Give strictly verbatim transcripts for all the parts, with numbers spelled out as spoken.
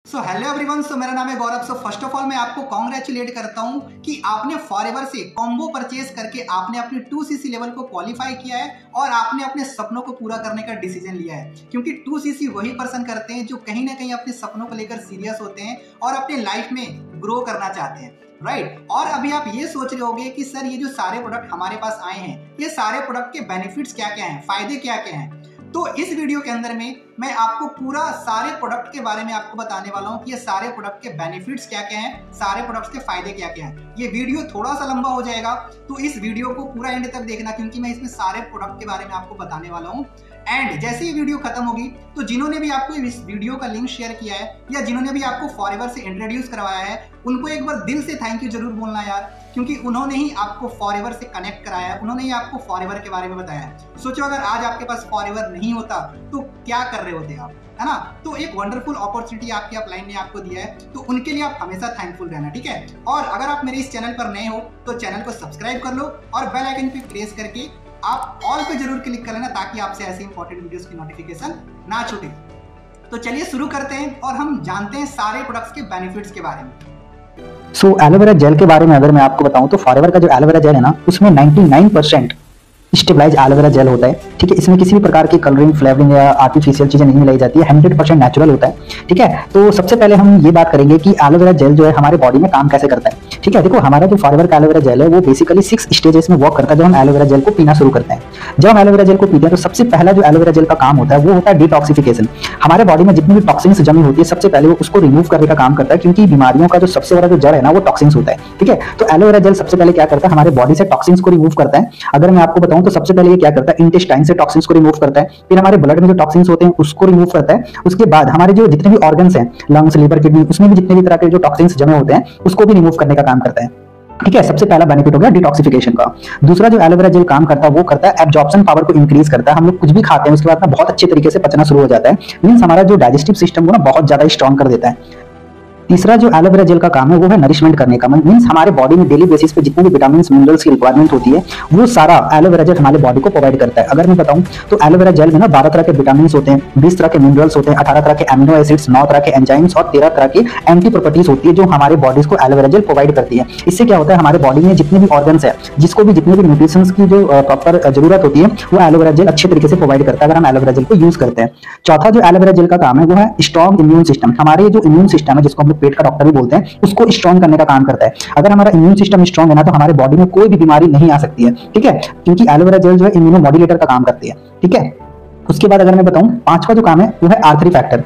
So hello everyone, सो मेरा नाम है Gaurav. So first of all मैं आपको कॉन्ग्रेचुलेट करता हूं कि आपने फॉरएवर से कॉम्बो परचेज करके आपने अपने टू सीसी लेवल को क्वालिफाई किया है और आपने अपने सपनों को पूरा करने का डिसीजन लिया है। क्योंकि टू सीसी वही पर्सन करते हैं जो कहीं ना कहीं अपने सपनों को लेकर सीरियस होते हैं और अपने लाइफ में ग्रो करना चाहते हैं, राइट right? और अभी आप ये सोच रहे होंगे कि सर ये जो सारे प्रोडक्ट हमारे पास आए हैं, ये सारे प्रोडक्ट के बेनिफिट्स क्या क्या हैं, फायदे क्या क्या हैं। तो इस वीडियो के अंदर में मैं आपको पूरा सारे प्रोडक्ट के बारे में आपको बताने वाला हूँ कि ये सारे प्रोडक्ट के बेनिफिट्स क्या क्या हैं, सारे प्रोडक्ट्स के फायदे क्या क्या हैं। ये वीडियो थोड़ा सा लंबा हो जाएगा, तो इस वीडियो को पूरा एंड तक देखना, क्योंकि मैं इसमें सारे प्रोडक्ट के बारे में आपको बताने वाला हूँ। एंड जैसे ही वीडियो खत्म होगी तो जिन्होंने भी आपको इस वीडियो का लिंक शेयर किया है या जिन्होंने भी आपको फॉरएवर से इंट्रोड्यूस करवाया है, उनको एक बार दिल से थैंक यू जरूर बोलना यार, क्योंकि उन्होंने ही आपको फॉरएवर से कनेक्ट कराया है, उन्होंने ही आपको फॉरएवर के बारे में बताया है। सोचो अगर आज आपके पास फॉरएवर नहीं होता तो क्या कर रहे होते आप, है ना। तो एक वंडरफुल अपॉर्चुनिटी आपकी अपलाइन ने आपको दिया है, तो उनके लिए आप हमेशा थैंकफुल रहना, ठीक है। और अगर आप मेरे इस चैनल पर नए हो तो चैनल को सब्सक्राइब कर लो और बेल आइकन पे प्रेस करके आप ऑल पे जरूर क्लिक कर लेना, ताकि आपसे ऐसे इंपॉर्टेंट वीडियोस की नोटिफिकेशन ना छूटे। तो चलिए शुरू करते हैं और हम जानते हैं सारे प्रोडक्ट्स के बेनिफिट्स के बारे में। सो एलोवेरा जेल के बारे में अगर मैं आपको बताऊं तो फॉरएवर का जो एलोवेरा जेल है ना, उसमें निन्यानवे परसेंट स्टेबलाइज एलोवेरा जेल होता है, ठीक है। इसमें किसी भी प्रकार की कलरिंग, फ्लेवरिंग या आर्टिफिशियल चीजें नहीं मिलाई जाती है, हंड्रेड परसेंट नेचुरल होता है, ठीक है। तो सबसे पहले हम ये बात करेंगे कि एलोवेरा जेल जो है हमारे बॉडी में काम कैसे करता है, ठीक है। देखो, हमारा जो फॉरएवर का एलोवेरा जेल है वो बेसिकली सिक्स स्टेजेस में वर्क करता है। जब हम एलोवेरा जेल को पीना शुरू करते हैं, जब हम एलोवेरा जेल को पीते हैं तो सबसे पहला जो एलोवेरा जेल का काम होता है वो होता है डिटॉक्सिफिकेशन। हमारे बॉडी में जितनी भी टॉक्सिन्स जमी होती है सबसे पहले वो उसको रिमूव करने का काम करता है, क्योंकि बीमारियों का जो सबसे बड़ा जो जड़ है ना वो टॉक्सिन्स होता है, ठीक है। तो एलोवेरा जेल सबसे पहले क्या करता है, हमारे बॉडी से टॉक्सिन्स को रिमूव करता है। अगर मैं आपको बताऊं तो सबसे पहले ये क्या करता है, इंटेस्टाइन से टॉक्सिन्स को रिमूव करता है, फिर हमारे ब्लड में जो टॉक्सिन्स होते हैं उसको रिमूव करता है। उसके बाद हमारे जो जितने भी ऑर्गन्स हैं, लंग्स, लिवर, किडनी, उसमें भी जितने भी तरह के जो टॉक्सिन्स जमे होते हैं उसको भी रिमूव करने का काम करता है, ठीक है। सबसे पहला बेनिफिट हो गया डिटॉक्सिफिकेशन का। दूसरा जो एलोवेरा जेल काम करता है वो करता है एब्जॉर्प्शन पावर को इंक्रीज करता है। हम लोग कुछ भी खाते हैं उसके बाद ना बहुत अच्छे तरीके से पचना शुरू हो जाता है, मींस हमारा जो डाइजेस्टिव सिस्टम को ना बहुत ज्यादा स्ट्रॉन्ग कर देता है। तीसरा जो एलोवेरा जेल का काम है वो है नरिशमेंट करने का, मींस हमारे बॉडी में डेली बेसिस पे जितने भी विटामिन मिनरल्स की रिक्वायरमेंट होती है वो सारा एलोवेरा जेल हमारे बॉडी को प्रोवाइड करता है। अगर मैं बताऊं तो एलोवेरा जेल में ना बारह तरह के विटामिन होते हैं, बीस तरह के मिनरल्स होते हैं, अठारह तरह के एमिनो एसिड्स, नौ तरह के एंजाइम्स और तेरह तरह की एंटी प्रॉपर्टीज होती है जो हमारे बॉडीज को एलोवेरा जेल प्रोवाइड करती है। इससे क्या होता है, हमारे बॉडी में जितने भी ऑर्गन्स है, जिसको भी जितने भी न्यूट्रिशन की जो प्रॉपर जरूरत होती है वो एलोवेरा जेल अच्छे तरीके से प्रोवाइड करता है अगर हम एलोवेरा जेल को यूज करते हैं। चौथा जो एलोवेरा जेल का काम है वो है स्ट्रॉन्ग इम्यून सिस्टम। हमारे जो इम्यून सिस्टम है, जिसको हम लोग पेट का डॉक्टर भी बोलते हैं, उसको स्ट्रॉन्ग करने का काम करता है। अगर हमारा इम्यून सिस्टम स्ट्रॉन्ग है ना तो हमारे बॉडी में कोई भी बीमारी नहीं आ सकती है, ठीक है, क्योंकि एलोवेरा जेल जो है इम्यूनोमॉड्यूलेटर का काम करती है, ठीक है। उसके बाद अगर मैं बताऊं पांचवा जो काम है वो है R three factor.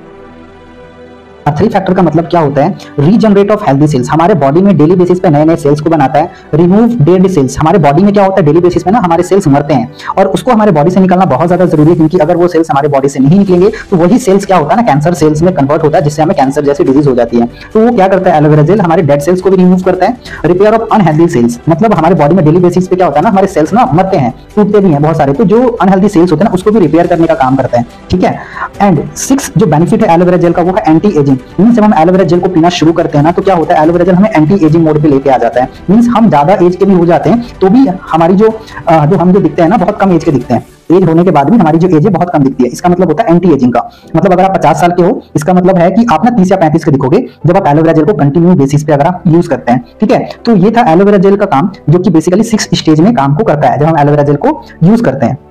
Three factor का मतलब क्या होता है, रीजनरेट ऑफ हेल्दी सेल्स। हमारे बॉडी में डेली बेसिस पे नए नए सेल्स को बनाता है। Remove dead cells. हमारे बॉडी में क्या होता है, डेली बेसिस पे ना हमारे सेल्स मरते हैं और उसको हमारे बॉडी से निकालना बहुत ज्यादा जरूरी है, क्योंकि अगर वो सेल्स हमारे बॉडी से नहीं निकलेंगे तो वही सेल्स क्या होता है ना, कैंसर सेल्स में कन्वर्ट होता है, जिससे हमें कैंसर जैसी डिजीज हो जाती है। तो वो क्या करता है, एलोवेरा जेल हमारे डेड सेल्स को भी रिमूव करता है। रिपेयर ऑफ अनहेल्दी सेल्स, मतलब हमारे बॉडी में डेली बेसिस पे क्या होता है ना, हमारे सेल्स ना मरते हैं, टूटते भी हैं बहुत सारे, तो जो अनहेल्दी सेल्स होते हैं ना उसको भी रिपेयर करने का काम करता है, ठीक है। एंड सिक्स जो बेनिफिट है एलोवेरा जेल का वो है एंटी एजिंग। मींस जब हम एलोवेरा जेल को पीना शुरू करते हैं ना तो क्या होता है, एलोवेरा जेल हमें एंटी एजिंग मोड पे लेके आ जाता है। मींस हम ज्यादा एज के भी हो जाते हैं तो भी हमारी जो जो हम जो दिखते हैं ना बहुत कम एज के दिखते हैं, एज होने के बाद भी हमारी जो एज है बहुत कम दिखती है। इसका मतलब होता है एंटी एजिंग का। मतलब अगर आप पचास साल के हो, इसका मतलब है कि आप ना तीस या पैंतीस के दिखोगे जब आप एलोवेरा जेल को कंटिन्यू बेसिस पे अगर आप यूज करते हैं, ठीक है। तो ये था एलोवेरा जेल का काम, जो कि बेसिकली सिक्स स्टेज में काम को करता है जब हम एलोवेरा जेल को यूज करते हैं।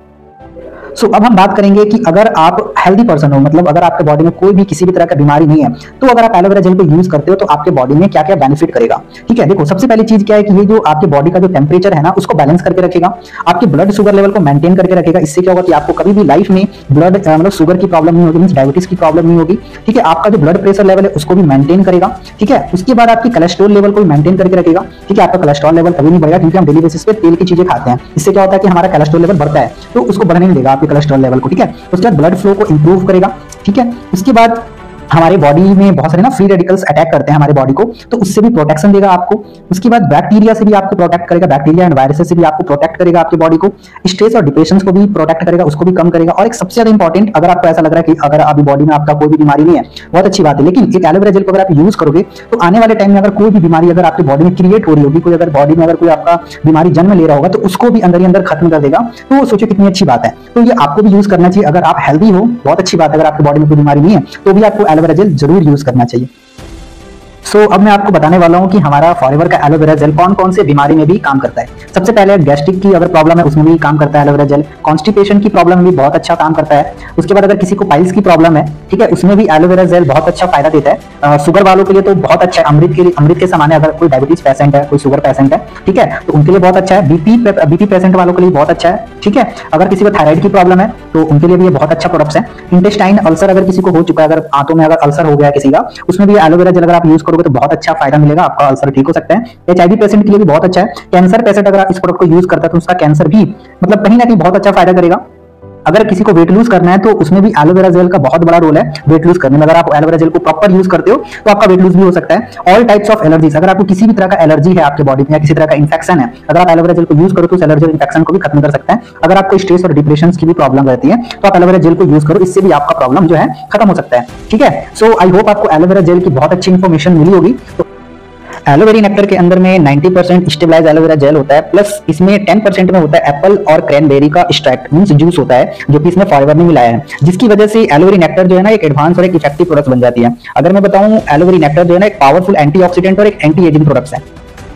सो so, अब हम बात करेंगे कि अगर आप हेल्दी पर्सन हो, मतलब अगर आपके बॉडी में कोई भी किसी भी तरह का बीमारी नहीं है, तो अगर आप एलोवेरा जेल को यूज करते हो तो आपके बॉडी में क्या क्या बेनिफिट करेगा, ठीक है। देखो, सबसे पहली चीज क्या है कि ये जो आपके बॉडी का जो टेम्परेचर है ना उसको बैलेंस करके रखेगा, आपके ब्लड शुगर लेवल को मेंटेन करके रखेगा। इससे क्या होगा कि आपको कभी भी लाइफ में ब्लड मतलब शुगर की प्रॉब्लम नहीं होगी, मींस डायबिटीज की प्रॉब्लम नहीं होगी, ठीक है। आपका जो ब्लड प्रेशर लेवल है उसको भी मेंटेन करेगा, ठीक है। उसके बाद आपकी कोलेस्ट्रॉल लेवल को भी मेंटेन करके रखेगा, ठीक है। आपका कोलेस्ट्रॉल लेवल कभी नहीं बढ़ेगा, क्योंकि हम डेली बेसिस पे तेल की चीजें खाते हैं। इससे क्या होता है कि हमारा कोलेस्ट्रॉल लेवल बढ़ता है, तो उसको बढ़ने नहीं देगा आपके कोलेस्ट्रॉल लेवल को, ठीक है। उसके बाद ब्लड फ्लो को इंप्रूव करेगा, ठीक है। उसके बाद हमारे बॉडी में बहुत सारे ना फ्री रेडिकल्स अटैक करते हैं हमारे बॉडी को, तो उससे भी प्रोटेक्शन देगा आपको। उसके बाद बैक्टीरिया से भी आपको प्रोटेक्ट करेगा, बैक्टीरिया एंड वायरसेस से भी आपको प्रोटेक्ट करेगा आपके बॉडी को। स्ट्रेस और डिप्रेशन को भी प्रोटेक्ट करेगा, उसको भी कम करेगा। और एक सबसे ज्यादा इंपॉर्टेंट, अगर आपको ऐसा लग रहा है कि अगर अभी बॉडी में आपका कोई भी बीमारी नहीं है, बहुत अच्छी बात है, लेकिन एक एलोवेरा जेल को अगर आप यूज करोगे तो आने वाले टाइम में अगर कोई भी बीमारी अगर आपकी बॉडी में क्रिएट हो रही होगी, कोई अगर बॉडी में अगर कोई आपका बीमारी जन्म ले रहा होगा तो उसको भी अंदर ही अंदर खत्म कर देगा। तो सोचो कितनी अच्छी बात है। तो ये आपको भी यूज करना चाहिए। अगर आप हेल्दी हो, बहुत अच्छी बात है, अगर आपकी बॉडी में कोई बीमारी नहीं है तो भी आपको एलोवेरा जेल जरूर यूज करना चाहिए। सो so, अब मैं आपको बताने वाला हूं कि हमारा फॉरएवर का एलोवेरा जेल कौन कौन से बीमारी में भी काम करता है। सबसे पहले गैस्ट्रिक की अगर प्रॉब्लम है उसमें भी काम करता है एलोवेरा जेल। कॉन्स्टिपेशन की प्रॉब्लम में भी बहुत अच्छा काम करता है। उसके बाद अगर किसी को पाइल्स की प्रॉब्लम है, ठीक है, उसमें भी एलोवेरा जेल बहुत अच्छा फायदा देता है। शुगर वालों के लिए तो बहुत अच्छा है, अमृत के लिए, अमृत के समान है। अगर कोई डायबिटीज पेशेंट है, कोई शुगर पेशेंट है, ठीक है, तो उनके लिए बहुत अच्छा है। बीपी बीपी पेशेंट वालों के लिए बहुत अच्छा है, ठीक है। अगर किसी को थायराइड की प्रॉब्लम है तो उनके लिए भी ये बहुत अच्छा प्रोडक्ट्स है। इंटेस्टाइन अल्सर अगर किसी को हो चुका है, अगर आंतों में अगर अल्सर हो गया किसी का, उसमें भी एलोवेरा जेल अगर आप यूज करोगे तो बहुत अच्छा फायदा मिलेगा, आपका अल्सर ठीक हो सकता है। एचआईवी पेशेंट के लिए भी बहुत अच्छा है। कैंसर पेशेंट अगर इस प्रोडक्ट को यूज करता है तो उसका कैंसर भी मतलब कहीं ना कहीं बहुत अच्छा फायदा करेगा। अगर किसी को वेट लूज करना है तो उसमें भी एलोवेरा जेल का बहुत बड़ा रोल है वेट लूज करने में। अगर आप एलोवेरा जेल को प्रॉपर यूज करते हो तो आपका वेट लूज भी हो सकता है। ऑल टाइप्स ऑफ एलर्जीज, अगर आपको किसी भी तरह का एलर्जी है आपके बॉडी में या किसी तरह का इंफेक्शन है, अगर आप एलोवेरा जेल को यूज करो तो उस एलर्जी और इंफेक्शन को भी खत्म कर सकता है। अगर आपको स्ट्रेस और डिप्रेशन की भी प्रॉब्लम रहती है तो आप एलोवेरा जेल को यूज करो, इससे भी आपका प्रॉब्लम जो है खत्म हो सकता है, ठीक है। सो आई होप आपको एलोवेरा जेल की बहुत अच्छी इंफॉर्मेशन मिली होगी। तो एलोवेरी नेक्टर के अंदर में नब्बे परसेंट स्टेबलाइज एलोवेरा जेल होता है, प्लस इसमें दस परसेंट में होता है एप्पल और क्रैनबेरी का एक्सट्रैक्ट मींस जूस होता है, जो कि इसमें फॉरएवर ने मिलाया है, जिसकी वजह से एलोवेरी नेक्टर जो है ना एक एडवांस और एक इफेक्टिव प्रोडक्ट बन जाती है। अगर मैं बताऊं, एलोवेरी नेक्टर जो है ना एक पावरफुल एंटीऑक्सीडेंट और एक एंटी एजिंग प्रोडक्ट है।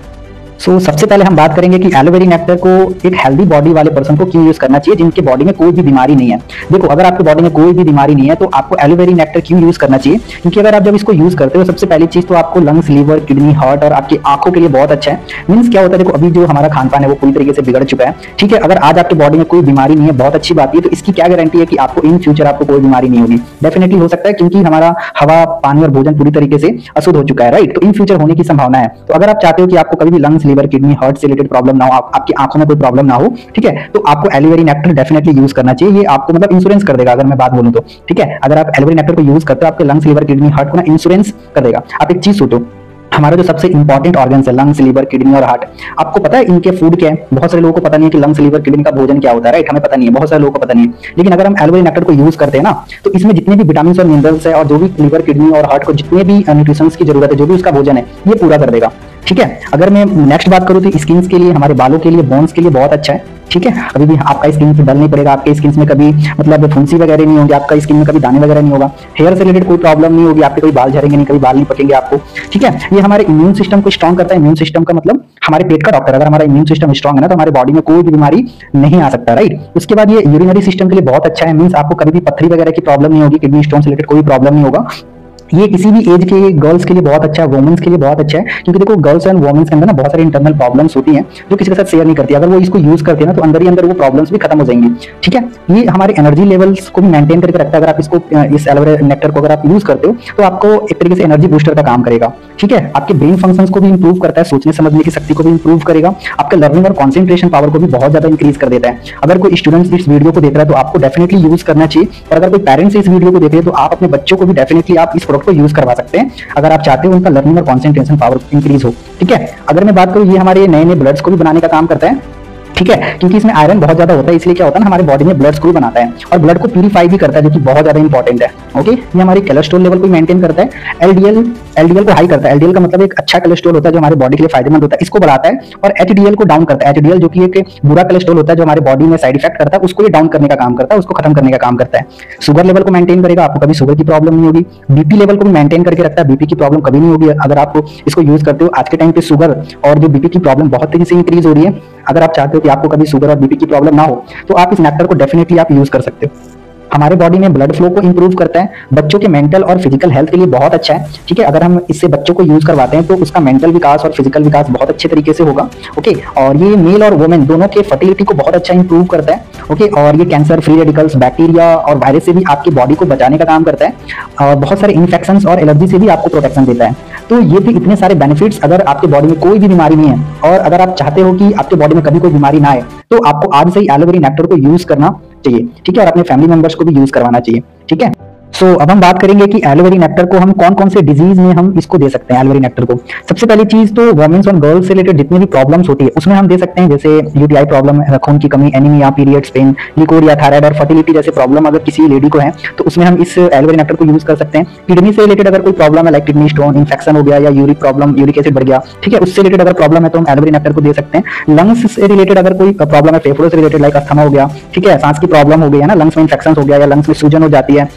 सो so, सबसे पहले हम बात करेंगे कि एलोवेरी नेक्टर को एक हेल्दी बॉडी वाले पर्सन को क्यों यूज करना चाहिए, जिनके बॉडी में कोई भी बीमारी नहीं है। देखो, अगर आपके बॉडी में कोई भी बीमारी नहीं है तो आपको एलोवेरी नेक्टर क्यों यूज करना चाहिए, क्योंकि अगर आप जब इसको यूज करते हो, सबसे पहली चीज तो आपको लंग्स, लीवर, किडनी, हार्ट और आपकी आंखों के लिए बहुत अच्छा है। मींस क्या होता है, देखो अभी जो हमारा खान पान है वो पूरी तरीके से बिगड़ चुका है, ठीक है। अगर आज आपके बॉडी में कोई बीमारी नहीं है, बहुत अच्छी बात है, तो इसकी क्या गारंटी है कि आपको इन फ्यूचर आपको कोई बीमारी नहीं होगी। डेफिनेटली हो सकता है, क्योंकि हमारा हवा, पानी और भोजन पूरी तरीके से अशुद्ध हो चुका है, राइट। तो इन फ्यूचर होने की संभावना है। तो अगर आप चाहते हो कि आपको कभी भी लंग्स, लीवर, किडनी, हार्ट से रिलेटेड प्रॉब्लम ना हो, आप, आपकी आंखों में कोई प्रॉब्लम ना हो, ठीक है, तो आपको एलोवेरी नेक्टर डेफिनेटली यूज करना चाहिए। ये आपको मतलब इंश्योरेंस कर देगा, अगर मैं बात बोलूं तो, ठीक है। अगर आप एलोवेरी नेक्टर को यूज करते हो, आपके लंग्स, लीवर, किडनी, हार्ट को ना इंश्योरेंस कर देगा। आप एक चीज सोचो, हमारा जो सबसे इंपॉर्टेंट ऑर्गन्स है लंग्स, लीवर, किडनी और हार्ट, आपको पता है इनके फूड क्या है? बहुत सारे लोगों को पता नहीं है कि लंग्स, लीवर, किडनी का भोजन क्या होता है, राइट। हमें पता नहीं है, बहुत सारे लोगों को पता नहीं है। लेकिन अगर हम एलोवेरी नेक्टर को यूज करते हैं ना, तो इसमें जितने भी विटामिन और मिनरल्स है और जो भी लीवर, किडनी और हार्ट को जितने भी न्यूट्रिशन की जरूरत है, जो भी उसका भोजन है, ये पूरा कर देगा, ठीक है। अगर मैं नेक्स्ट बात करूं तो स्किन के लिए, हमारे बालों के लिए, बोन्स के लिए बहुत अच्छा है, ठीक है। कभी भी आपका स्किन पे डल नहीं पड़ेगा, आपके स्किन में कभी मतलब फुंसी वगैरह नहीं होगी, आपका स्किन में कभी दाने वगैरह नहीं होगा, हेयर से रिलेटेड कोई प्रॉब्लम नहीं होगी, आपके कोई बाल झड़ेंगे नहीं, कभी बाल नहीं पकेंगे आपको, ठीक है। ये हमारे इम्यून सिस्टम को स्ट्रॉन्ग करता है। इम्यून सिस्टम का मतलब हमारे पेट का डॉक्टर। अगर हमारा इम्यून सिस्टम स्ट्रॉन्ग है ना, तो हमारे बॉडी में कोई भी बीमारी नहीं आ सकता, राइट। उसके बाद ये यूरिनरी सिस्टम के लिए बहुत अच्छा है, मींस आपको कभी भी पथरी वगैरह की प्रॉब्लम नहीं होगी, किडनी स्टोन से रिलेटेड कोई प्रॉब्लम नहीं होगा। ये किसी भी एज के गर्ल्स के लिए बहुत अच्छा है, वुमेन्स के लिए बहुत अच्छा है, क्योंकि देखो गर्ल्स एंड वुमेन्स के अंदर ना बहुत सारी इंटरनल प्रॉब्लम्स होती हैं जो किसी के साथ शेयर नहीं करती। अगर वो इसको यूज करते हैं ना, तो अंदर ही अंदर वो प्रॉब्लम्स भी खत्म हो जाएंगी, ठीक है। ये हमारे एनर्जी लेवल्स को भी मेंटेन करके रखता है। अगर आप इसको, इस एलोवेरा नेक्टर को अगर आप यूज करते हो तो आपको एक तरीके से एनर्जी बूस्टर का काम करेगा, ठीक है। आपके ब्रेन फंक्शंस को भी इंप्रूव करता है, सोचने समझने की शक्ति को भी इंप्रूव करेगा, आपके लर्निंग और कॉन्सेंट्रेशन पावर को भी बहुत ज्यादा इंक्रीज कर देता है। अगर कोई स्टूडेंट इस वीडियो को देख रहा है तो आपको डेफिनेटली यूज करना चाहिए। और अगर कोई पेरेंट्स इस वीडियो को देख रहे हैं तो आप अपने बच्चों को भी डेफिनेटली आप इस प्रोडक्ट को यूज करवा सकते हैं, अगर आप चाहते हो उनका लर्निंग और कंसंट्रेशन पावर इंक्रीज हो, ठीक है। अगर मैं बात करूं, ये हमारे नए नए ब्लड्स को भी बनाने का काम करता है, ठीक है, क्योंकि इसमें आयरन बहुत ज्यादा होता है, इसलिए क्या होता है ना, हमारे बॉडी में ब्लड को भी बनाता है और ब्लड को प्यूरिफाई भी करता है, जो कि बहुत ज्यादा इंपॉर्टेंट है, ओके। ये हमारी कोलेस्ट्रॉल लेवल को मेंटेन करता है। एलडीएल एलडीएल को हाई करता है। एलडीएल का मतलब एक अच्छा कोलेस्ट्रॉल होता है जो हमारे बॉडी के लिए फायदेमंद होता है, इसको बढ़ाता है। और एचडीएल को डाउन करता है। एचडीएल जो कि एक बुरा कोलेस्ट्रॉल होता है जो हमारे बॉडी में साइड इफेक्ट करता है, उसको ये डाउन करने का काम करता है, उसको खत्म करने का काम करता है। शुगर लेवल को मेंटेन करेगा, आपको कभी शुगर की प्रॉब्लम नहीं होगी। बीपी लेवल को भी मेंटेन करके रखता है, बीपी की प्रॉब्लम कभी नहीं होगी अगर आप इसको यूज करते हो। आज के टाइम पे शुगर और जो बीपी की प्रॉब्लम बहुत तेजी से इंक्रीज हो रही है। अगर आप चाहते हो कि आपको कभी शुगर और बीपी की प्रॉब्लम ना हो तो आप इस नेक्टर को डेफिनेटली आप यूज कर सकते हो। हमारे बॉडी में ब्लड फ्लो को इंप्रूव करता है, बच्चों के मेंटल और फिजिकल हेल्थ के लिए बहुत अच्छा है, ठीक है। अगर हम इससे बच्चों को यूज करवाते हैं तो उसका मेंटल विकास और फिजिकल विकास बहुत अच्छे तरीके से होगा, ओके। और ये मेल और वुमेन दोनों के फर्टिलिटी को बहुत अच्छा इंप्रूव करता है, ओके। और ये कैंसर, फ्री रेडिकल्स, बैक्टीरिया और वायरस से भी आपकी बॉडी को बचाने का काम करता है और बहुत सारे इन्फेक्शंस और एलर्जी से भी आपको प्रोटेक्शन देता है। तो ये भी इतने सारे बेनिफिट्स, अगर आपके बॉडी में कोई भी बीमारी नहीं है और अगर आप चाहते हो कि आपके बॉडी में कभी कोई बीमारी ना आए, तो आपको आज से ही एलोवेरी नेक्टर को यूज करना चाहिए, ठीक है। और अपने फैमिली मेंबर्स को भी यूज करवाना चाहिए, ठीक है। सो so, अब हम बात करेंगे कि एलोवेरी नेक्टर को हम कौन कौन से डिजीज में हम इसको दे सकते हैं। एलोवेरी नेक्टर को सबसे पहली चीज तो वुमेन्स और गर्ल्स से रिलेटेड जितनी भी प्रॉब्लम्स होती है उसमें हम दे सकते हैं, जैसे यूटीआई प्रॉब्लम, खून की कमी, anaemia, periods pain, leucorrhoea, thyroid और फर्टिलिटी जैसे प्रॉब्लम अगर किसी लेडी को है तो उसमें हम इस एलोवेरी नेक्टर को यूज कर सकते हैं। किडनी से रिलेटेड अगर कोई प्रॉब्लम है, लाइक किडनी स्टोन, इन्फेक्शन हो गया या यूरिक प्रॉब्लम, यूरिक एसिड बढ़ गया, ठीक है, उससे रिलेटेड अगर प्रॉब्लम है तो हम एलोवेरी नेक्टर को दे सकते हैं। लंग्स से रिलेटेड अगर कोई प्रॉब्लम है, फेफड़ों से रिलेटेड लाइक अस्थमा हो गया, ठीक है, सांस की प्रॉब्लम हो गई है ना, लंग्स में इन्फेक्शन हो गया या लंग्स में सूजन हो जाती है या किसी को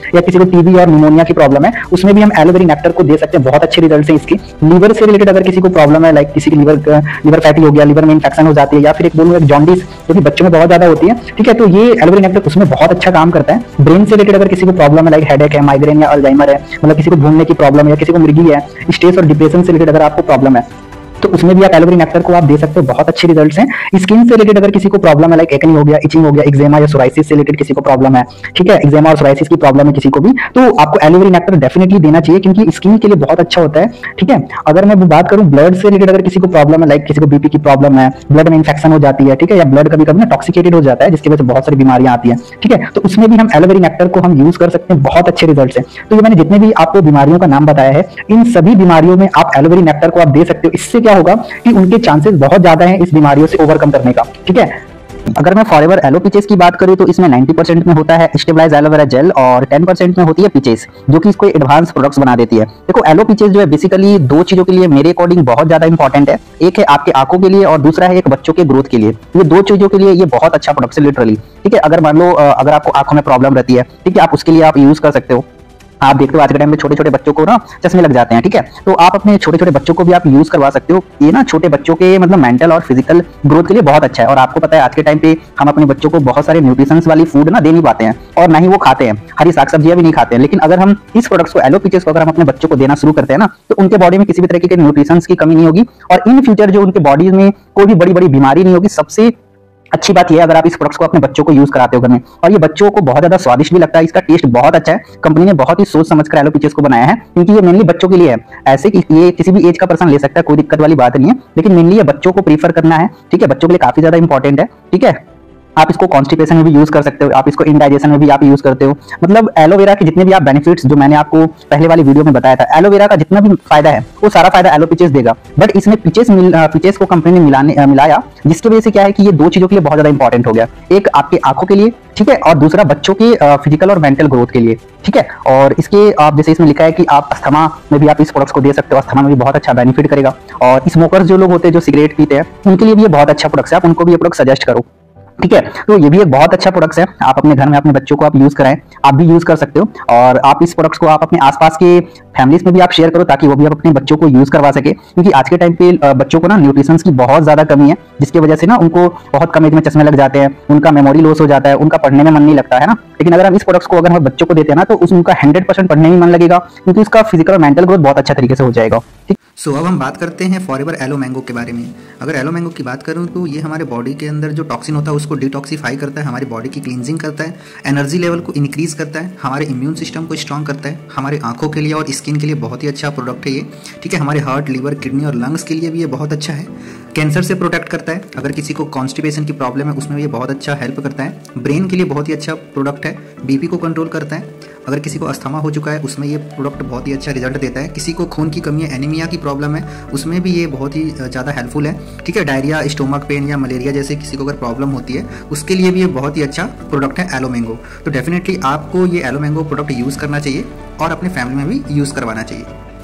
टीबी और निमोनिया की प्रॉब्लम है उसमें भी हम एलोवेरा नेक्टर को दे सकते हैं, बहुत अच्छे रिजल्ट हैं इसके। लीवर से रिलेटेड अगर किसी को प्रॉब्लम है, लाइक किसी की लीवर लीवर फैटी हो गया, लीवर में इंफेक्शन हो जाती है, या फिर एक बोलूँ एक जॉन्डिस जो कि बच्चों में बहुत ज्यादा होती है, ठीक है, तो ये एलोवेरा नेक्टर उसमें बहुत अच्छा काम करता है। ब्रेन से रिलेटेड अगर किसी को प्रॉब्लम है, लाइक हेडेक है, माइग्रेन या अल्जाइमर है, मतलब किसी को भूलने की प्रॉब्लम है, या किसी को मिर्गी है, स्ट्रेस और डिप्रेशन से रिलेटेड अगर आपको प्रॉब्लम है तो उसमें भी आप एलोवेरा नेक्टर को आप दे सकते हो, बहुत अच्छे रिजल्ट्स हैं। स्किन से रिलेटेड अगर किसी को प्रॉब्लम है, लाइक एक्ने हो गया, इचिंग हो गया, एक्जेमा या सोराइसिस से रिलेटेड किसी को प्रॉब्लम है, ठीक है, एक्जेमा और सोराइसिस की प्रॉब्लम है किसी को भी, तो आपको एलोवेरा नेक्टर डेफिनेटली देना चाहिए क्योंकि स्किन के लिए बहुत अच्छा होता है, ठीक है। अगर मैं बात करूं ब्लड से रिलेटेड अगर किसी को प्रॉब्लम है, लाइक किसी को बीपी की प्रॉब्लम है, ब्लड में इंफेक्शन हो जाती है, ठीक है, या ब्लड कभी कभी ना टॉक्सिकेटेड हो जाता है जिसकी वजह से बहुत सारी बीमारियां आती हैं, ठीक है, तो उसमें भी हम एलोवेरा नेक्टर को हम यूज कर सकते हैं, बहुत अच्छे रिजल्ट्स हैं। तो ये मैंने जितने भी आपको बीमारियों का नाम बताया है, इन सभी बीमारियों में आप एलोवेरा नेक्टर को आप दे सकते हो। इससे क्या होगा कि उनके चांसेस बहुत ज्यादा हैं इस बीमारियों से ओवरकम करने का, ठीक है। अगर मैं फॉरएवर एलो पीचेस की बात करूं तो इसमें नब्बे परसेंट में होता है स्टेबलाइज एलोवेरा जेल और दस परसेंट में होती है पीचेस, जो कि इसको एडवांस प्रोडक्ट्स बना देती है। देखो एलो पीचेस जो है बेसिकली दो चीजों के लिए मेरे अकॉर्डिंग बहुत ज्यादा इंपॉर्टेंट है, एक है आपके आंखों के लिए और दूसरा है एक बच्चों के ग्रोथ के लिए। ये दो चीजों के लिए ये बहुत अच्छा प्रोडक्ट है लिटरली, ठीक है। अगर मान लो अगर आपको आंखों में प्रॉब्लम रहती है, ठीक है, आप उसके लिए आप यूज कर सकते हो। आप देखते हो आज के टाइम में छोटे छोटे बच्चों को ना चश्मे लग जाते हैं, ठीक है, तो आप अपने छोटे छोटे बच्चों को भी आप यूज करवा सकते हो। ये ना छोटे बच्चों के मतलब मेंटल और फिजिकल ग्रोथ के लिए बहुत अच्छा है। और आपको पता है आज के टाइम पे हम अपने बच्चों को बहुत सारे न्यूट्रिशंस वाली फूड ना दे नहीं पाते हैं और ना ही वो खाते हैं, हरी साग सब्जियां भी नहीं खाते हैं। लेकिन अगर हम इस प्रोडक्ट्स को एलो पीचेस को अगर हम अपने बच्चों को देना शुरू करते हैं ना, तो उनके बॉडी में किसी भी तरीके के न्यूट्रिशंस की कमी नहीं होगी और इन फ्यूचर जो उनके बॉडी में कोई भी बड़ी बड़ी बीमारी नहीं होगी। सबसे अच्छी बात यह है अगर आप इस प्रोडक्ट्स को अपने बच्चों को यूज कराते हो घर में, और ये बच्चों को बहुत ज्यादा स्वादिष्ट भी लगता है, इसका टेस्ट बहुत अच्छा है। कंपनी ने बहुत ही सोच समझकर एलो पीचेस को बनाया है क्योंकि ये मेनली बच्चों के लिए है। ऐसे कि ये किसी भी एज का पर्सन ले सकता है, कोई दिक्कत वाली बात नहीं है, लेकिन मेनली ये बच्चों को प्रीफर करना है, ठीक है, बच्चों के लिए काफी ज्यादा इंपॉर्टेंट है, ठीक है। आप इसको कॉन्स्टिपेशन में भी यूज कर सकते हो, आप इसको इंडाइजेशन में भी आप यूज करते हो। मतलब एलोवेरा के जितने भी आप बेनिफिट्स जो मैंने आपको पहले वाली वीडियो में बताया था, एलोवेरा का जितना भी फायदा है वो सारा फायदा एलो पीचेस देगा। बट इसमें पीचेस मिल पीचेस को कंपनी ने मिलाने मिलाया, जिसकी वजह से क्या है कि ये दो चीजों के लिए बहुत ज्यादा इंपॉर्टेंट हो गया, एक आपके आंखों के लिए, ठीक है, और दूसरा बच्चों के फिजिकल और मेंटल ग्रोथ के लिए, ठीक है। और इसके आप जैसे इसमें लिखा है कि आप अस्थमा में भी आप इस प्रोडक्ट्स को दे सकते हो, अस्थमा में भी बहुत अच्छा बेनिफिट करेगा। और स्मोकर्स जो लोग होते हैं जो सिगरेट पीते हैं उनके लिए भी ये बहुत अच्छा प्रोडक्ट है, आप उनको भी ये प्रोडक्ट सजेस्ट करो, ठीक है। तो ये भी एक बहुत अच्छा प्रोडक्ट है, आप अपने घर में अपने बच्चों को आप यूज कराएं, आप भी यूज कर सकते हो। और आप इस प्रोडक्ट्स को आप अपने आसपास के फैमिलीज में भी आप शेयर करो ताकि वो भी अपने बच्चों को यूज करवा सके, क्योंकि आज के टाइम पे बच्चों को ना न्यूट्रिशंस की बहुत ज्यादा कमी है, जिसकी वजह से ना उनको बहुत कम एज में चश्मे लग जाते हैं, उनका मेमोरी लॉस हो जाता है, उनका पढ़ने में मन नहीं लगता है ना। लेकिन अगर हम इस प्रोडक्ट्स को अगर हम बच्चों को देते हैं ना तो उनका हंड्रेड परसेंट पढ़ने में मन लगेगा, क्योंकि उसका फिजिकल और मेंटल ग्रोथ बहुत अच्छा तरीके से हो जाएगा। सो so, अब हम बात करते हैं फॉरएवर एलो मैंगो के बारे में। अगर एलो मैंगो की बात करूं तो ये हमारे बॉडी के अंदर जो टॉक्सिन होता है उसको डिटॉक्सिफाई करता है, हमारी बॉडी की क्लींजिंग करता है, एनर्जी लेवल को इंक्रीज करता है, हमारे इम्यून सिस्टम को स्ट्रॉन्ग करता है, हमारे आंखों के लिए और स्किन के लिए बहुत ही अच्छा प्रोडक्ट है ये, ठीक है। हमारे हार्ट, लीवर, किडनी और लंग्स के लिए भी ये बहुत अच्छा है। कैंसर से प्रोटेक्ट करता है, अगर किसी को कॉन्स्टिपेशन की प्रॉब्लम है उसमें ये बहुत अच्छा हेल्प करता है। ब्रेन के लिए बहुत ही अच्छा प्रोडक्ट है, बीपी को कंट्रोल करता है। अगर किसी को अस्थमा हो चुका है उसमें ये प्रोडक्ट बहुत ही अच्छा रिजल्ट देता है। किसी को खून की कमी है, एनीमिया की प्रॉब्लम है, उसमें भी ये बहुत ही ज़्यादा हेल्पफुल है, ठीक है। डायरिया, स्टोमक पेन या मलेरिया जैसे किसी को अगर प्रॉब्लम होती है उसके लिए भी ये बहुत ही अच्छा प्रोडक्ट है एलो मैंगो। तो डेफिनेटली आपको ये एलो मैंगो प्रोडक्ट यूज़ करना चाहिए और अपने फैमिली में भी यूज़ करवाना चाहिए।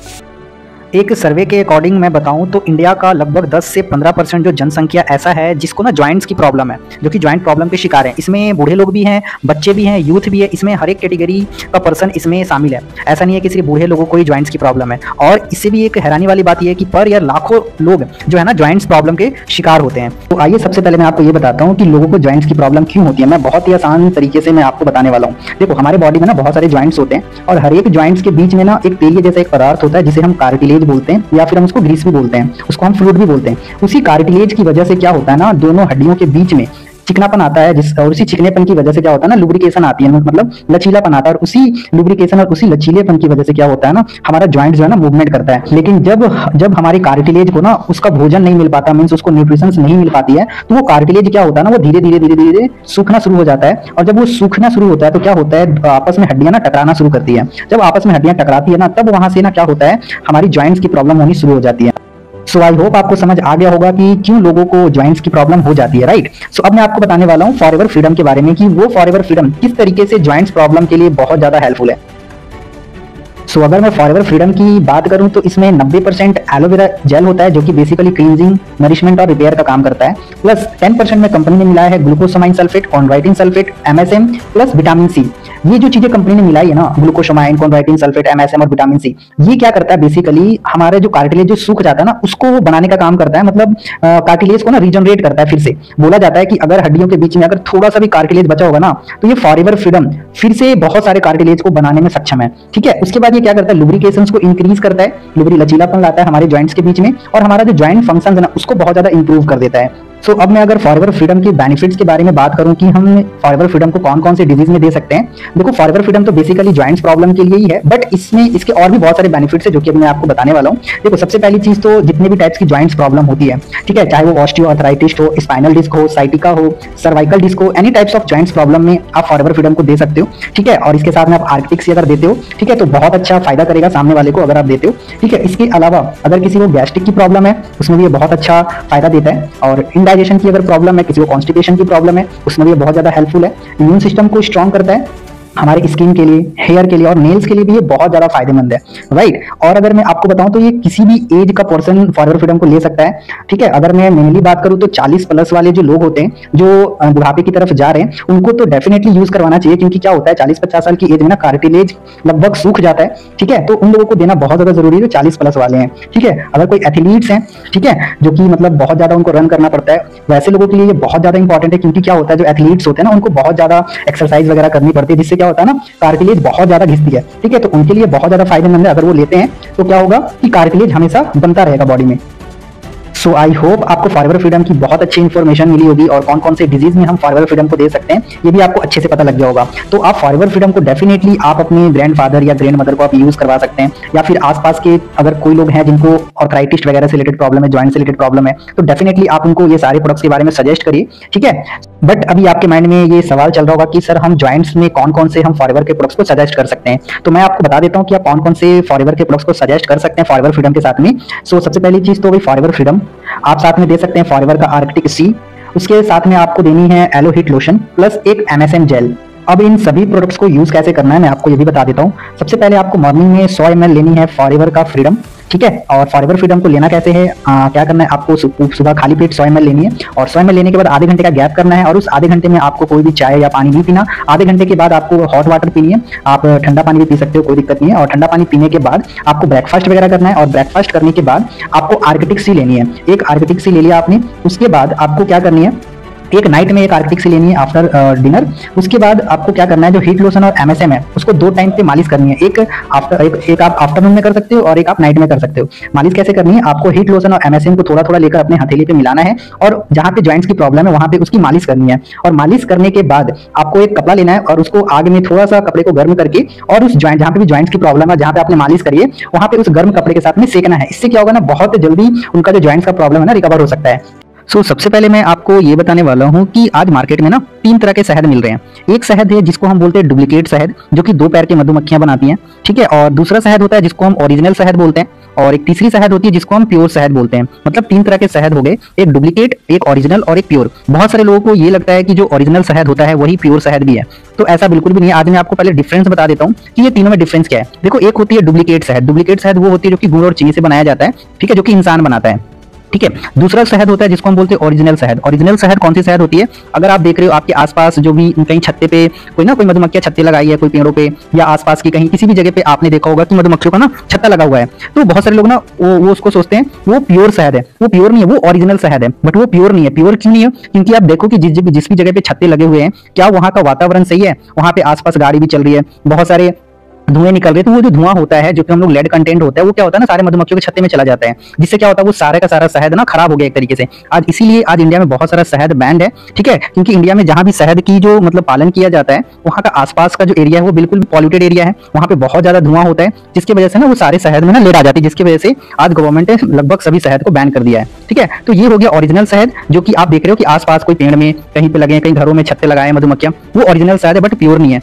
एक सर्वे के अकॉर्डिंग मैं बताऊं तो इंडिया का लगभग दस से पंद्रह परसेंट जो जनसंख्या ऐसा है जिसको ना जॉइंट्स की प्रॉब्लम है, जो कि जॉइंट प्रॉब्लम के शिकार हैं। इसमें बूढ़े लोग भी हैं, बच्चे भी हैं, यूथ भी है, इसमें हर एक कैटेगरी का पर्सन इसमें शामिल है। ऐसा नहीं है कि सिर्फ बूढ़े लोगों को ही जॉइंट्स की प्रॉब्लम है। और इससे भी एक हैरानी वाली बात यह है कि पर ईयर लाखों लोग जो है ना जॉइंट्स प्रॉब्लम के शिकार होते हैं। तो आइए सबसे पहले मैं आपको ये बताता हूँ कि लोगों को जॉइंट्स की प्रॉब्लम क्यों होती है। मैं बहुत ही आसान तरीके से मैं आपको बताने वाला हूँ। देखो हमारे बॉडी में ना बहुत सारे जॉइंट्स होते हैं और हर एक जॉइंट्स के बीच में ना एक तेलिए जैसा एक पदार्थ होता है जिसे हम कार्टिलेज बोलते हैं या फिर उसको ग्रीस भी बोलते हैं, उसको हम फ्लूइड भी बोलते हैं। उसी कार्टिलेज की वजह से क्या होता है ना, दोनों हड्डियों के बीच में चिकनापन आता है, जिस और उसी चिकनेपन की वजह से क्या होता है ना, लुब्रिकेशन आती है, मतलब लचीलापन आता है। और उसी लुब्रिकेशन और उसी लचीलेपन की वजह से क्या होता है ना, हमारा जॉइंट जो है ना मूवमेंट करता है। लेकिन जब जब हमारे कार्टिलेज को ना उसका भोजन नहीं मिल पाता, मींस उसको न्यूट्रिशंस नहीं मिल पाती है, तो वो कार्टिलेज क्या होता है ना, वो धीरे धीरे धीरे धीरे सूखना शुरू हो जाता है। और जब वो सूखना शुरू होता है तो क्या होता है, आपस में हड्डियां ना टकराना शुरू करती है। जब आपस में हड्डियां टकराती है ना, तब वहां से ना क्या होता है, हमारी जॉइंट्स की प्रॉब्लम होनी शुरू हो जाती है। सो आई होप आपको समझ आ गया होगा कि क्यों लोगों को जॉइंट्स की प्रॉब्लम हो जाती है, राइट। सो अब मैं आपको बताने वाला हूँ फॉरएवर फ्रीडम के बारे में कि वो फॉरएवर फ्रीडम किस तरीके से जॉइंट्स प्रॉब्लम के लिए बहुत ज्यादा हेल्पफुल है। सो so, अगर मैं फॉरएवर फ्रीडम की बात करूं तो इसमें नब्बे परसेंट एलोवेरा जेल होता है जो कि बेसिकली क्लींजिंग, नरिशमेंट और रिपेयर का काम करता है। प्लस टेन परसेंट में कंपनी ने मिलाया है glucosamine sulphate, chondroitin sulphate, MSM plus vitamin C. ये जो चीजें कंपनी ने मिलाई है ना, ग्लूकोसामाइन, कॉन्ड्राइटिन सल्फेट, एमएसएम और विटामिन सी, ये क्या करता है बेसिकली हमारे जो कार्टिलेज जो सूख जाता है ना उसको वो बनाने का काम करता है। मतलब कार्टिलेज को ना रीजनरेट करता है। फिर से बोला जाता है कि अगर हड्डियों के बीच में अगर थोड़ा सा भी कार्टिलेज बचा होगा ना तो ये फॉरएवर फ्रीडम फिर से बहुत सारे कार्टिलेज को बनाने में सक्षम है। ठीक है, उसके बाद ये क्या करता है, लुब्रिकेशंस को इंक्रीज करता है, लुब्री लचीलापन लाता है हमारे जॉइंट्स के बीच में और हमारा जो जॉइंट फंक्शन है ना उसको बहुत ज्यादा इंप्रूव कर देता है। सो so, अब मैं अगर फॉरएवर फ्रीडम के बेनिफिट्स के बारे में बात करूं कि हम फॉरएवर फ्रीडम को कौन कौन से डिजीज में दे सकते हैं। देखो, फॉरएवर फ्रीडम तो बेसिकली जॉइंट्स प्रॉब्लम के लिए ही है, बट इसमें इसके और भी बहुत सारे बेनिफिट्स है जो कि मैं आपको बताने वाला हूं। देखो, सबसे पहली चीज तो जितने भी टाइप्स की जॉइंट्स प्रॉब्लम होती है, ठीक है, चाहे वो ऑस्टियोआर्थराइटिस हो, स्पाइनल डिस्क हो, साइटिका हो, सर्वाइकल डिस्क हो, any types of joints problem में आप फॉरएवर फ्रीडम को दे सकते हो। ठीक है, और इसके साथ में आप आर्किटिक सी अगर देते हो, ठीक है, तो बहुत अच्छा फायदा करेगा सामने वाले को अगर आप देते हो। ठीक है, इसके अलावा अगर किसी को गैस्ट्रिक की प्रॉब्लम है उसमें भी ये बहुत अच्छा फायदा देता है, और इंडाइजेशन की अगर प्रॉब्लम है, किसी को कॉन्स्टिपेशन की प्रॉब्लम है, उसमें भी बहुत ज्यादा हेल्पफुल है। इम्यून सिस्टम को स्ट्रॉन्ग करता है, हमारे स्किन के लिए, हेयर के लिए और नेल्स के लिए भी ये बहुत ज्यादा फायदेमंद है, राइट। और अगर मैं आपको बताऊं तो ये किसी भी एज का पर्सन फॉरएवर फ्रीडम को ले सकता है। ठीक है, अगर मैं मेनली बात करूं तो चालीस प्लस वाले जो लोग होते हैं जो बुढ़ापे की तरफ जा रहे हैं उनको तो डेफिनेटली यूज करवाना चाहिए, क्योंकि क्या होता है चालीस पचास साल की एज में ना कार्टिलेज लगभग सूख जाता है। ठीक है, तो उन लोगों को देना बहुत ज्यादा जरूरी है जो चालीस प्लस वाले हैं। ठीक है, अगर कोई एथलीट्स हैं, ठीक है, जो कि मतलब बहुत ज्यादा उनको रन करना पड़ता है, वैसे लोगों के लिए ये बहुत ज्यादा इंपॉर्टेंट है, क्योंकि क्या होता है जो एथलीट्स होते हैं ना उनको बहुत ज्यादा एक्सरसाइज वगैरह करनी पड़ती है, जिससे क्या होता है ना कार्टिलेज बहुत ज्यादा घिसती है। ठीक है, तो उनके लिए बहुत ज्यादा फायदेमंद है। अगर वो लेते हैं तो क्या होगा कि कार्टिलेज हमेशा बनता रहेगा बॉडी में। सो आई होप आपको फॉरएवर फ्रीडम की बहुत अच्छी इन्फॉर्मेशन मिली होगी और कौन कौन से डिजीज में हम फॉरएवर फ्रीडम को दे सकते हैं ये भी आपको अच्छे से पता लग गया होगा। तो आप फॉरएवर फ्रीडम को डेफिनेटली आप अपने ग्रैंडफादर या ग्रैंड मदर को आप यूज करवा सकते हैं, या फिर आसपास के अगर कोई लोग हैं जिनको आर्थराइटिस वगैरह से रिलेटेड प्रॉब्लम है, जॉइंट से रिलेटेड प्रॉब्लम है, तो डेफिनेटली आप उनको ये सारे प्रोडक्ट्स के बारे में सजेस्ट करिए। ठीक है, बट अभी आपके माइंड में ये सवाल चल रहा होगा कि सर हम जॉइंट्स में कौन कौन से हम फॉरएवर के प्रोडक्ट्स को सजेस्ट कर सकते हैं। तो मैं आपको बता देता हूँ कि आप कौन कौन से फॉरएवर के प्रोडक्ट्स को सजेस्ट कर सकते हैं फॉरएवर फ्रीडम के साथ में। सो सबसे पहली चीज तो भाई फॉरएवर फ्रीडम, आप साथ में दे सकते हैं फॉरएवर का आर्कटिक सी, उसके साथ में आपको देनी है एलो हीट लोशन प्लस एक एमएसएम जेल। अब इन सभी प्रोडक्ट्स को यूज कैसे करना है मैं आपको ये भी बता देता हूँ। सबसे पहले आपको मॉर्निंग में सौ एम एल लेनी है फॉरएवर का फ्रीडम। ठीक है, और फॉरएवर फ्रीडम को लेना कैसे है, आ, क्या करना है, आपको सुबह खाली पेट सौ एम एल लेनी है और सौ एम एल लेने के बाद आधे घंटे का गैप करना है, और उस आधे घंटे में आपको कोई भी चाय या पानी नहीं पीना। आधे घंटे के बाद आपको हॉट वाटर पीनी है, आप ठंडा पानी भी पी सकते हो, कोई दिक्कत नहीं है। और ठंडा पानी पीने के बाद आपको ब्रेकफास्ट वगैरह करना है, और ब्रेकफास्ट करने के बाद आपको आर्कटिक सी लेनी है। एक आर्कटिक सी ले लिया आपने, उसके बाद आपको क्या करनी है, एक नाइट में एक आर्कटिक सी लेनी है आफ्टर डिनर। उसके बाद आपको क्या करना है, जो हीट लोशन और एमएसएम है उसको दो टाइम पे मालिश करनी है। एक आफ्टर एक, एक आप आफ्टरनून में कर सकते हो और एक आप नाइट में कर सकते हो। मालिश कैसे करनी है, आपको हीट लोशन और एमएसएम को थोड़ा थोड़ा लेकर अपने हथेली पे मिलाना है और जहां पे जॉइंट्स की प्रॉब्लम है वहां पे उसकी मालिश करनी है। और मालिश करने के बाद आपको एक कपड़ा लेना है और उसको आग में थोड़ा सा कपड़े को गर्म करके और उस जॉइंट जहां पे भी जॉइंट्स की प्रॉब्लम है, जहां पे आपने मालिश करी है वहां पे उस गर्म कपड़े के साथ में सेकना है। इससे क्या होगा ना, बहुत जल्दी उनका जो जॉइंट्स का प्रॉब्लम है ना रिकवर हो सकता है। सो so, सबसे पहले मैं आपको ये बताने वाला हूँ कि आज मार्केट में ना तीन तरह के शहद मिल रहे हैं। एक शहद है जिसको हम बोलते हैं डुप्लीकेट शहद, जो कि दो पैर के मधुमक्खियां बनाती हैं। ठीक है, और दूसरा शहद होता है जिसको हम ओरिजिनल शहद बोलते हैं, और एक तीसरी शहद होती है जिसको हम प्योर शहद बोलते हैं। मतलब तीन तरह के शहद हो गए, एक डुप्लीकेट, एक ओरिजिनल और एक प्योर। बहुत सारे लोगों को ये लगता है कि जो ओरिजिनल शहद होता है वही प्योर शहद भी है, तो ऐसा बिल्कुल भी नहीं है। आज मैं आपको पहले डिफरेंस बता देता हूँ कि ये तीनों में डिफरेंस क्या है। देखो, एक होती है डुप्लीकेट शहद। डुप्लीकेट शहद वो होती है जो कि गुड़ और चीनी से बनाया जाता है, ठीक है, जो कि इंसान बनाता है। ठीक है, दूसरा शहद होता है जिसको हम बोलते हैं ओरिजिनल शहद। ओरिजिनल शहद कौन सी शहद होती है, अगर आप देख रहे हो आपके आसपास जो भी कहीं छत्ते पे कोई ना कोई मधुमक्खियां छत्ते लगाई है, कोई पेड़ों पे या आसपास की कहीं किसी भी जगह पे आपने देखा होगा कि मधुमक्खियों का ना छत्ता लगा हुआ है, तो बहुत सारे लोग ना वो, वो उसको सोचते हैं वो प्योर शहद है। वो प्योर नहीं है, वो ओरिजिनल शहद है, बट वो प्योर नहीं है। प्योर क्यों नहीं है, क्योंकि आप देखो कि जिस जिस भी जगह पे छत्ते लगे हुए हैं, क्या वहां का वातावरण सही है, वहां पे आसपास गाड़ी भी चल रही है, बहुत सारे धुएं निकल रहे, तो वो जो धुआं होता है जो कि हम लोग लेड कंटेंट होता है वो क्या होता है ना सारे मधुमक्खियों के छत्ते में चला जाता है, जिससे क्या होता है वो सारे का सारा शहद ना खराब हो गया एक तरीके से। आज इसीलिए आज इंडिया में बहुत सारा शहद बैंड है। ठीक है, क्योंकि इंडिया में जहां भी शहद की जो मतलब पालन किया जाता है वहां का आसपास का जो एरिया है वो बिल्कुल पॉल्यूटेड एरिया है, वहां पे बहुत ज्यादा धुआं होता है, जिसकी वजह से ना वो सारे शहद में ना लेड आ जाती है, जिसकी वजह से आज गवर्नमेंट ने लगभग सभी शहद को बैन कर दिया है। ठीक है, तो ये हो गया ओरिजिनल शहद, जो कि आप देख रहे हो कि आसपास कोई पेड़ में कहीं पे लगे, कहीं घरों में छत्ते लगाए मधुमक्खियां, वो ओरिजिनल शहद है बट प्योर नहीं है।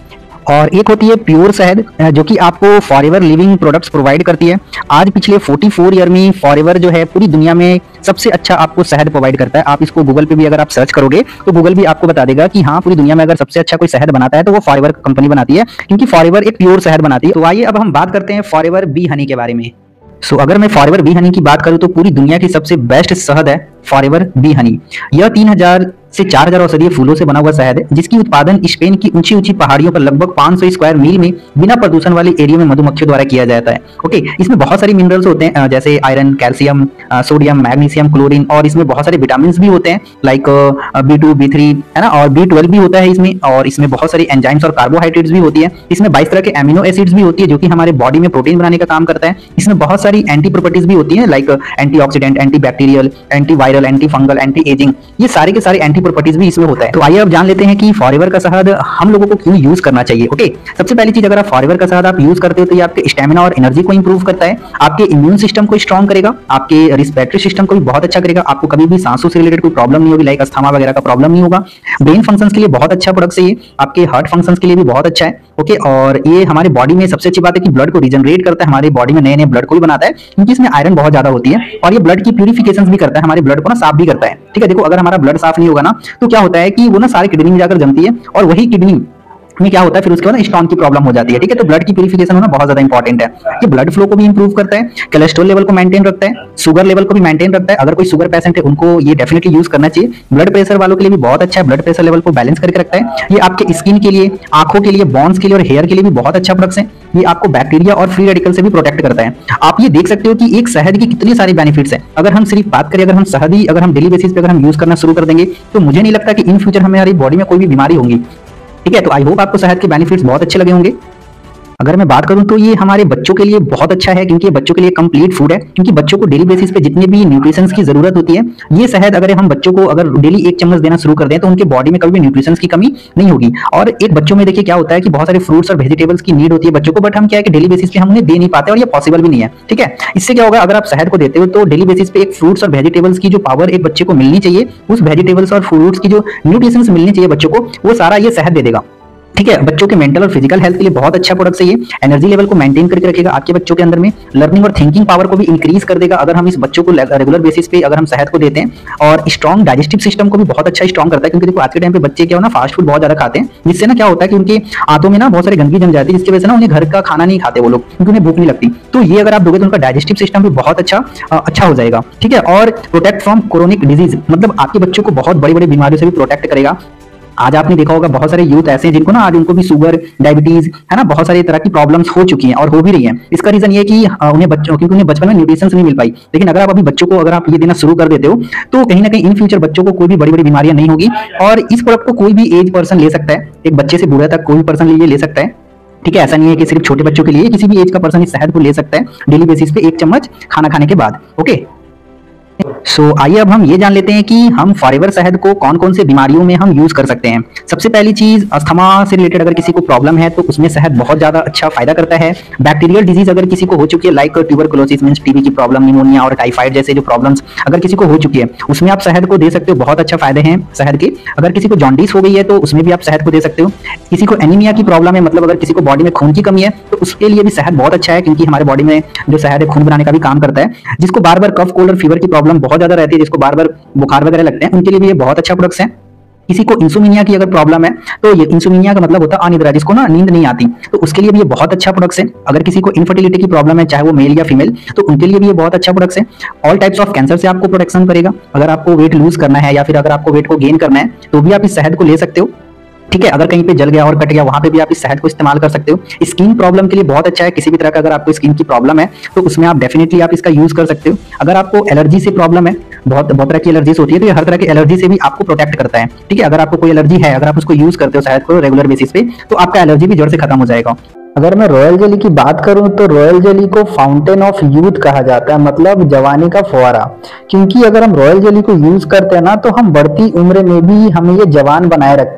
और एक होती है प्योर शहद, जो कि आपको फॉरएवर लिविंग प्रोडक्ट्स प्रोवाइड करती है। आज पिछले चौवालीस ईयर में फॉरएवर जो है पूरी दुनिया में सबसे अच्छा आपको शहद प्रोवाइड करता है। आप इसको गूगल पे भी अगर आप सर्च करोगे तो गूगल भी आपको बता देगा कि हाँ, पूरी दुनिया में अगर सबसे अच्छा कोई शहद बनाता है तो वो फॉरएवर कंपनी बनाती है, क्योंकि फॉरएवर एक प्योर शहद बनाती है। तो आइए अब हम बात करते हैं फॉरएवर बी हनी के बारे में। सो so, अगर मैं फॉरएवर बी हनी की बात करूं तो पूरी दुनिया की सबसे बेस्ट शहद है फॉरएवर बी हनी। यह तीन हज़ार से चार हज़ार औषधीय फूलों से बना हुआ शहद है, जिसकी उत्पादन स्पेन की ऊंची ऊंची पहाड़ियों पर लगभग पाँच सौ स्क्वायर मील में बिना प्रदूषण वाले एरिया में मधुमक्खियों द्वारा किया जाता है। ओके, इसमें बहुत सारी मिनरल्स होते हैं, जैसे iron, calcium, sodium, magnesium, chlorine, और इसमें बहुत सारे विटामिन भी होते हैं, like B two, B three, है ना, और बी ट्वेल्व भी होता है इसमें। और इसमें बहुत सारी एंजाइम्स और कार्बोहाइड्रेट्स भी होती है। इसमें बाईस तरह के एमिनो एसिड्स भी होती है, जो कि हमारे बॉडी में प्रोटीन बनाने का काम करता है। इसमें बहुत सारी एंटी प्रॉपर्टीज भी होती है, like antioxidant, anti bacterial, anti viral, anti fungal, anti ageing, ये सारे के सारे एंटी प्रॉपर्टीज भी इसमें होता है। तो आइए अब जान लेते हैं कि फॉरएवर का शहद हम लोगों को क्यों यूज करना चाहिए। ओके, सबसे पहली चीज, अगर आप फॉरएवर का शहद आप यूज करते हो तो ये आपके स्टैमिना और एनर्जी को इंप्रूव करता है, आपके इम्यून सिस्टम को स्ट्रॉन्ग करेगा, आपके रिस्पिरेटरी सिस्टम को भी बहुत अच्छा करेगा, आपको कभी भी सांसों से रिलेटेड कोई प्रॉब्लम नहीं होगी, लाइक अस्थमा वगैरह का प्रॉब्लम नहीं होगा। ब्रेन फंक्शंस के लिए बहुत अच्छा प्रोडक्ट है ये, आपके हार्ट फंक्शंस के लिए भी बहुत अच्छा है। ओके, और ये हमारे बॉडी में सबसे अच्छी बात है कि ब्लड को रिजनरेट करता है, हमारे बॉडी में नए नए ब्लड को भी बनाता है, क्योंकि इसमें आयरन बहुत ज्यादा होती है, और ये ब्लड की प्यूरिफिकेशन भी करता है, हमारे ब्लड को ना साफ भी करता है। ठीक है, देखो अगर हमारा ब्लड साफ नहीं होगा ना तो क्या होता है कि वो ना सारे किडनी में जाकर जमती है, और वही किडनी में क्या होता है फिर उसके बाद स्टोन की प्रॉब्लम हो जाती है। ठीक है, तो ब्लड की प्यूरिफिकेशन होना बहुत ज्यादा इंपॉर्टेंट है। ये ब्लड फ्लो को भी इंप्रूव करता है, कोलेस्ट्रॉल लेवल को मेंटेन रखता है, शुगर लेवल को भी मेंटेन रखता है। अगर कोई शुगर पेशेंट है उनको ये डेफिनेटली यूज करना चाहिए। ब्लड प्रेशर वालों के लिए भी बहुत अच्छा है, ब्लड प्रेशर लेवल को बैलेंस करके रखता है। ये आपके स्किन के लिए, आंखों के लिए, बोन्स के लिए और हेयर के लिए भी बहुत अच्छा प्रोडक्ट्स है। ये आपको बैक्टीरिया और फ्री रेडिकल से भी प्रोटेक्ट करता है। आप ये देख सकते हो कि एक शहद की कितनी सारी बेनिफिट्स है। अगर हम सिर्फ बात करें, अगर हम शहद ही अगर हम डेली बेसिस पे अगर हम यूज करना शुरू कर देंगे तो मुझे नहीं लगता कि इन फ्यूचर हमारी बॉडी में कोई भी बीमारी होगी। ठीक है, तो आई होप आपको शहद के बेनिफिट्स बहुत अच्छे लगे होंगे। अगर मैं बात करूं तो ये हमारे बच्चों के लिए बहुत अच्छा है, क्योंकि ये बच्चों के लिए कंप्लीट फूड है, क्योंकि बच्चों को डेली बेसिस पे जितने भी न्यूट्रिशंस की जरूरत होती है, ये शहद अगर हम बच्चों को अगर डेली एक चम्मच देना शुरू कर दें तो उनके बॉडी में कभी भी न्यूट्रिशंस की कमी नहीं होगी। और एक बच्चों में देखिए क्या होता है कि बहुत सारे फ्रूट्स और वेजिटेबल्स की नीड होती है बच्चों को, बट हम क्या है कि डेली बेसिस पे हम उन्हें दे नहीं पाते और ये पॉसिबल भी नहीं है। ठीक है, इससे क्या होगा, अगर आप शहद को देते हो तो डेली बेसिस पे एक फ्रूट्स और वेजिटेबल्स की जो पावर एक बच्चे को मिलनी चाहिए, उस वेजिटेबल्स और फ्रूट्स की जो न्यूट्रिशंस मिलनी चाहिए बच्चों को, वो सारा ये शहद दे देगा। ठीक है, बच्चों के मेंटल और फिजिकल हेल्थ के लिए बहुत अच्छा प्रोडक्ट है ये। एनर्जी लेवल को मेंटेन करके रखेगा आपके बच्चों के अंदर में, लर्निंग और थिंकिंग पावर को भी इंक्रीज कर देगा अगर हम इस बच्चों को रेगुलर बेसिस पे अगर हम शहद को देते हैं। और स्ट्रॉन्ग डाइजेस्टिव सिस्टम को भी बहुत अच्छा स्ट्रॉन्ग करता है, क्योंकि देखो आज के टाइम पे बच्चे क्या हो ना फास्ट फूड बहुत ज्यादा खाते हैं, जिससे ना क्या होता है कि उनके आंतों में ना बहुत सारी गंदगी जम जाती है, जिसकी वजह से ना उन्हें घर का खाना नहीं खाते वो लोग, क्योंकि उन्हें भूख नहीं लगती। तो ये अगर आप दोगे तो उनका डाइजेस्टिव सिस्टम भी बहुत अच्छा अच्छा हो जाएगा। ठीक है, और प्रोटेक्ट फ्रॉम क्रोनिक डिजीज, मतलब आपके बच्चों को बहुत बड़ी बड़ी बीमारियों से भी प्रोटेक्ट करेगा। आज आपने देखा होगा बहुत सारे यूथ ऐसे हैं जिनको ना आज उनको भी शुगर, डायबिटीज, है ना, बहुत सारी तरह की प्रॉब्लम्स हो चुकी हैं और हो भी रही हैं। इसका रीजन ये है कि उन्हें बच्चों क्योंकि उन्हें बचपन में न्यूट्रिशन नहीं मिल पाई। लेकिन अगर आप अभी बच्चों को अगर आप ये देना शुरू कर देते हो तो कहीं ना कहीं इन फ्यूचर बच्चों को कोई भी बड़ी बड़ी बीमारियां नहीं होगी। और इस प्रोडक्ट को कोई भी एज पर्सन ले सकता है, एक बच्चे से बूढ़े तक कोई भी पर्सन ले सकता है। ठीक है, ऐसा नहीं है कि सिर्फ छोटे बच्चों के लिए, किसी भी एज का पर्सन इस शहद को ले सकता है डेली बेसिस पे एक चम्मच खाना खाने के बाद। ओके, सो so, आइए अब हम ये जान लेते हैं कि हम फॉरएवर शहद को कौन कौन से बीमारियों में हम यूज कर सकते हैं। सबसे पहली चीज, अस्थमा से रिलेटेड अगर किसी को प्रॉब्लम है तो उसमें शहद बहुत ज्यादा अच्छा फायदा करता है। बैक्टीरियल डिजीज अगर किसी को हो चुकी है, लाइक ट्यूबरकुलोसिस मींस टीबी की प्रॉब्लम, निमोनिया और टाइफाइड जैसे जो प्रॉब्लम्स अगर किसी को हो चुकी है, उसमें आप शहद को दे सकते हो, बहुत अच्छा फायदे हैं शहद के। अगर किसी को जॉन्डिस हो गई है तो उसमें भी आप शहद को दे सकते हो। किसी को एनीमिया की प्रॉब्लम है, मतलब अगर किसी को बॉडी में खून की कमी है तो उसके लिए भी शहद बहुत अच्छा है, क्योंकि हमारे बॉडी में जो शहद है खून बनाने का भी काम करता है। जिसको बार बार कफ, कोल्ड और फीवर की प्रॉब्लम बहुत ज्यादा रहती है, जिसको बार बार बुखार वगैरह लगते हैं, उनके लिए भी ये बहुत अच्छा प्रोडक्ट्स है। किसी को इंसोमिनिया की अगर प्रॉब्लम है तो ये इंसोमिनिया का मतलब होता है अनिद्रा, जिसको ना नींद नहीं आती, तो उसके लिए भी ये बहुत अच्छा प्रोडक्ट्स है। अगर किसी को इनफर्टिलिटी की प्रॉब्लम है, चाहे वो मेल या फीमेल, तो उनके लिए भी ये बहुत अच्छा प्रोडक्ट्स है। ऑल टाइप्स ऑफ कैंसर से आपको प्रोटेक्शन करेगा। अगर आपको वेट लूज करना है या फिर अगर आपको वेट को गेन करना है तो भी आप इस शहद को ले सकते हो। ठीक है, अगर कहीं पे जल गया और कट गया वहां पे भी आप इस शहद को इस्तेमाल कर सकते हो। स्किन प्रॉब्लम के लिए बहुत अच्छा है, किसी भी तरह का अगर आपको स्किन की प्रॉब्लम है तो उसमें आप डेफिनेटली आप इसका यूज कर सकते हो। अगर आपको एलर्जी से प्रॉब्लम है, बहुत बहुत तरह की एलर्जीज होती है, तो ये हर तरह की एलर्जी से भी आपको प्रोटेक्ट करता है। ठीक है, अगर आपको कोई एलर्जी है, अगर आप उसको यूज करते हो शहद को रेगुलर बेसिस पे, तो आपका एलर्जी भी जड़ से खत्म हो जाएगा। अगर मैं रॉयल जेली की बात करूं तो रॉयल जेली को फाउंटेन ऑफ यूथ कहा जाता है, मतलब जवानी का फुहारा। क्योंकि अगर हम रॉयल जेली को यूज करते हैं ना तो हम बढ़ती उम्र में भी हमें ये जवान बनाए रखती है।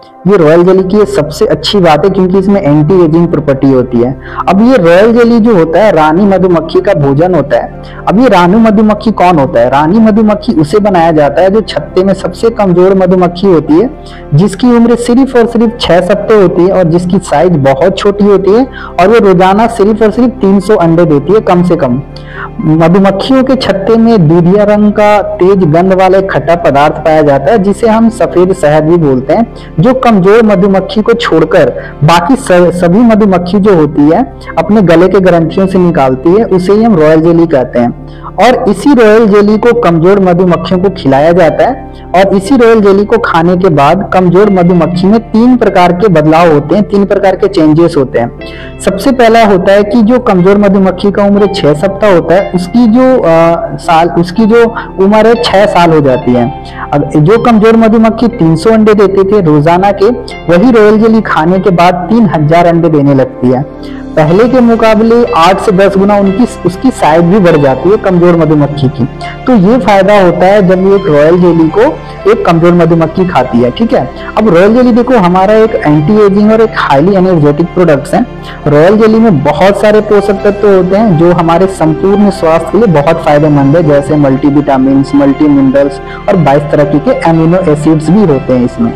ये रॉयल जेली की ये सबसे अच्छी बात है क्योंकि इसमें एंटी एजिंग प्रॉपर्टी होती है। अब ये रॉयल जेली जो होता है रानी मधुमक्खी का भोजन होता है। अब ये रानी मधुमक्खी कौन होता है? रानी मधुमक्खी उसे बनाया जाता है जो छत्ते में सबसे कमजोर मधुमक्खी होती है, जिसकी उम्र सिर्फ और सिर्फ छह सप्ताह होती है और जिसकी साइज बहुत छोटी होती है और वो रोजाना सिर्फ और सिर्फ तीन सौ अंडे देती है कम से कम। मधुमक्खियों के छत्ते में दूधिया रंग का तेज गंध वाला एक खट्टा पदार्थ पाया जाता है जिसे हम सफेद शहद भी बोलते हैं, जो कमजोर मधुमक्खी को छोड़कर बाकी सभी मधुमक्खी जो होती है अपने गले के ग्रंथियों से निकालती है, उसे ही हम रॉयल जेली कहते हैं। और इसी रॉयल जेली को कमजोर मधुमक्खियों को खिलाया जाता है और इसी रॉयल जेली को खाने के बाद कमजोर मधुमक्खी में तीन प्रकार के बदलाव होते हैं, तीन प्रकार के चेंजेस होते हैं। सबसे पहला होता है कि जो कमजोर मधुमक्खी का उम्र छह सप्ताह होता है, उसकी जो आ, साल उसकी जो उम्र है छह साल हो जाती है। अब जो कमजोर मधुमक्खी तीन सौ अंडे देते थे रोजाना के, वही रॉयल जेली खाने के बाद तीन हजार अंडे देने लगती है। पहले के मुकाबले आठ से दस गुना उनकी उसकी साइज भी बढ़ जाती है कमजोर मधुमक्खी की। तो ये फायदा होता है जब ये एक रॉयल जेली को एक कमजोर मधुमक्खी खाती है। ठीक है, अब रॉयल जेली देखो हमारा एक एंटी एजिंग और एक हाईली एनर्जेटिक प्रोडक्ट्स है। रॉयल जेली में बहुत सारे पोषक तत्व होते हैं जो हमारे संपूर्ण स्वास्थ्य के लिए बहुत फायदेमंद है, जैसे मल्टीविटामिन, मल्टी मिनरल्स और बाईस तरह के एमिनो एसिड्स भी होते हैं इसमें।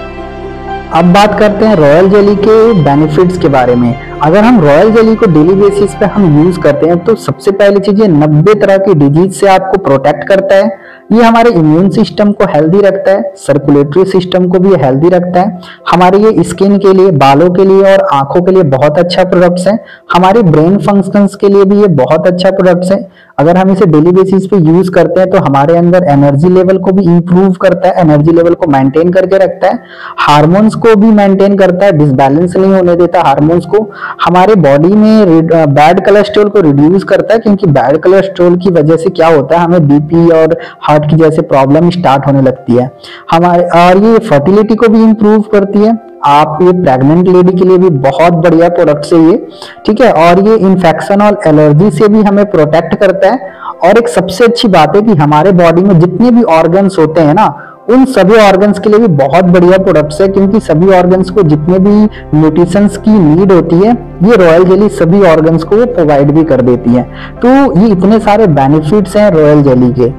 अब बात करते हैं रॉयल जेली के बेनिफिट्स के बारे में। अगर हम रॉयल जेली को डेली बेसिस पे हम यूज करते हैं तो सबसे पहली चीज ये नब्बे तरह की डिजीज से आपको प्रोटेक्ट करता है। ये हमारे इम्यून सिस्टम को हेल्दी रखता है, सर्कुलेटरी सिस्टम को भी हेल्दी रखता है। हमारे ये स्किन के लिए, बालों के लिए और आंखों के लिए बहुत अच्छा प्रोडक्ट्स है। हमारे ब्रेन फंक्शंस के लिए भी ये बहुत अच्छा प्रोडक्ट्स है। अगर हम इसे डेली बेसिस पे यूज करते हैं तो हमारे अंदर एनर्जी लेवल को भी इंप्रूव करता है, एनर्जी लेवल को मेंटेन करके रखता है, हार्मोन्स को भी मेंटेन करता है, डिसबैलेंस नहीं होने देता हार्मोन्स को। हमारे बॉडी में बैड कोलेस्ट्रॉल को रिड्यूस करता है, क्योंकि बैड कोलेस्ट्रॉल की वजह से क्या होता है, हमें बीपी और हार्ट की जैसे प्रॉब्लम स्टार्ट होने लगती है हमारे। और ये फर्टिलिटी को भी इंप्रूव करती है। आप ये प्रेग्नेंट लेडी के लिए भी बहुत बढ़िया प्रोडक्ट है ये। ठीक है, और ये इन्फेक्शन और एलर्जी से भी हमें प्रोटेक्ट करता है। और एक सबसे अच्छी बात है कि हमारे बॉडी में जितने भी ऑर्गन्स होते हैं ना, उन सभी ऑर्गन्स के लिए भी बहुत बढ़िया प्रोडक्ट्स है, क्योंकि सभी ऑर्गन्स को जितने भी न्यूट्रिशंस की नीड होती है, ये रॉयल जेली सभी ऑर्गन्स को प्रोवाइड भी कर देती है। तो ये इतने सारे बेनिफिट्स हैं रॉयल जेली के।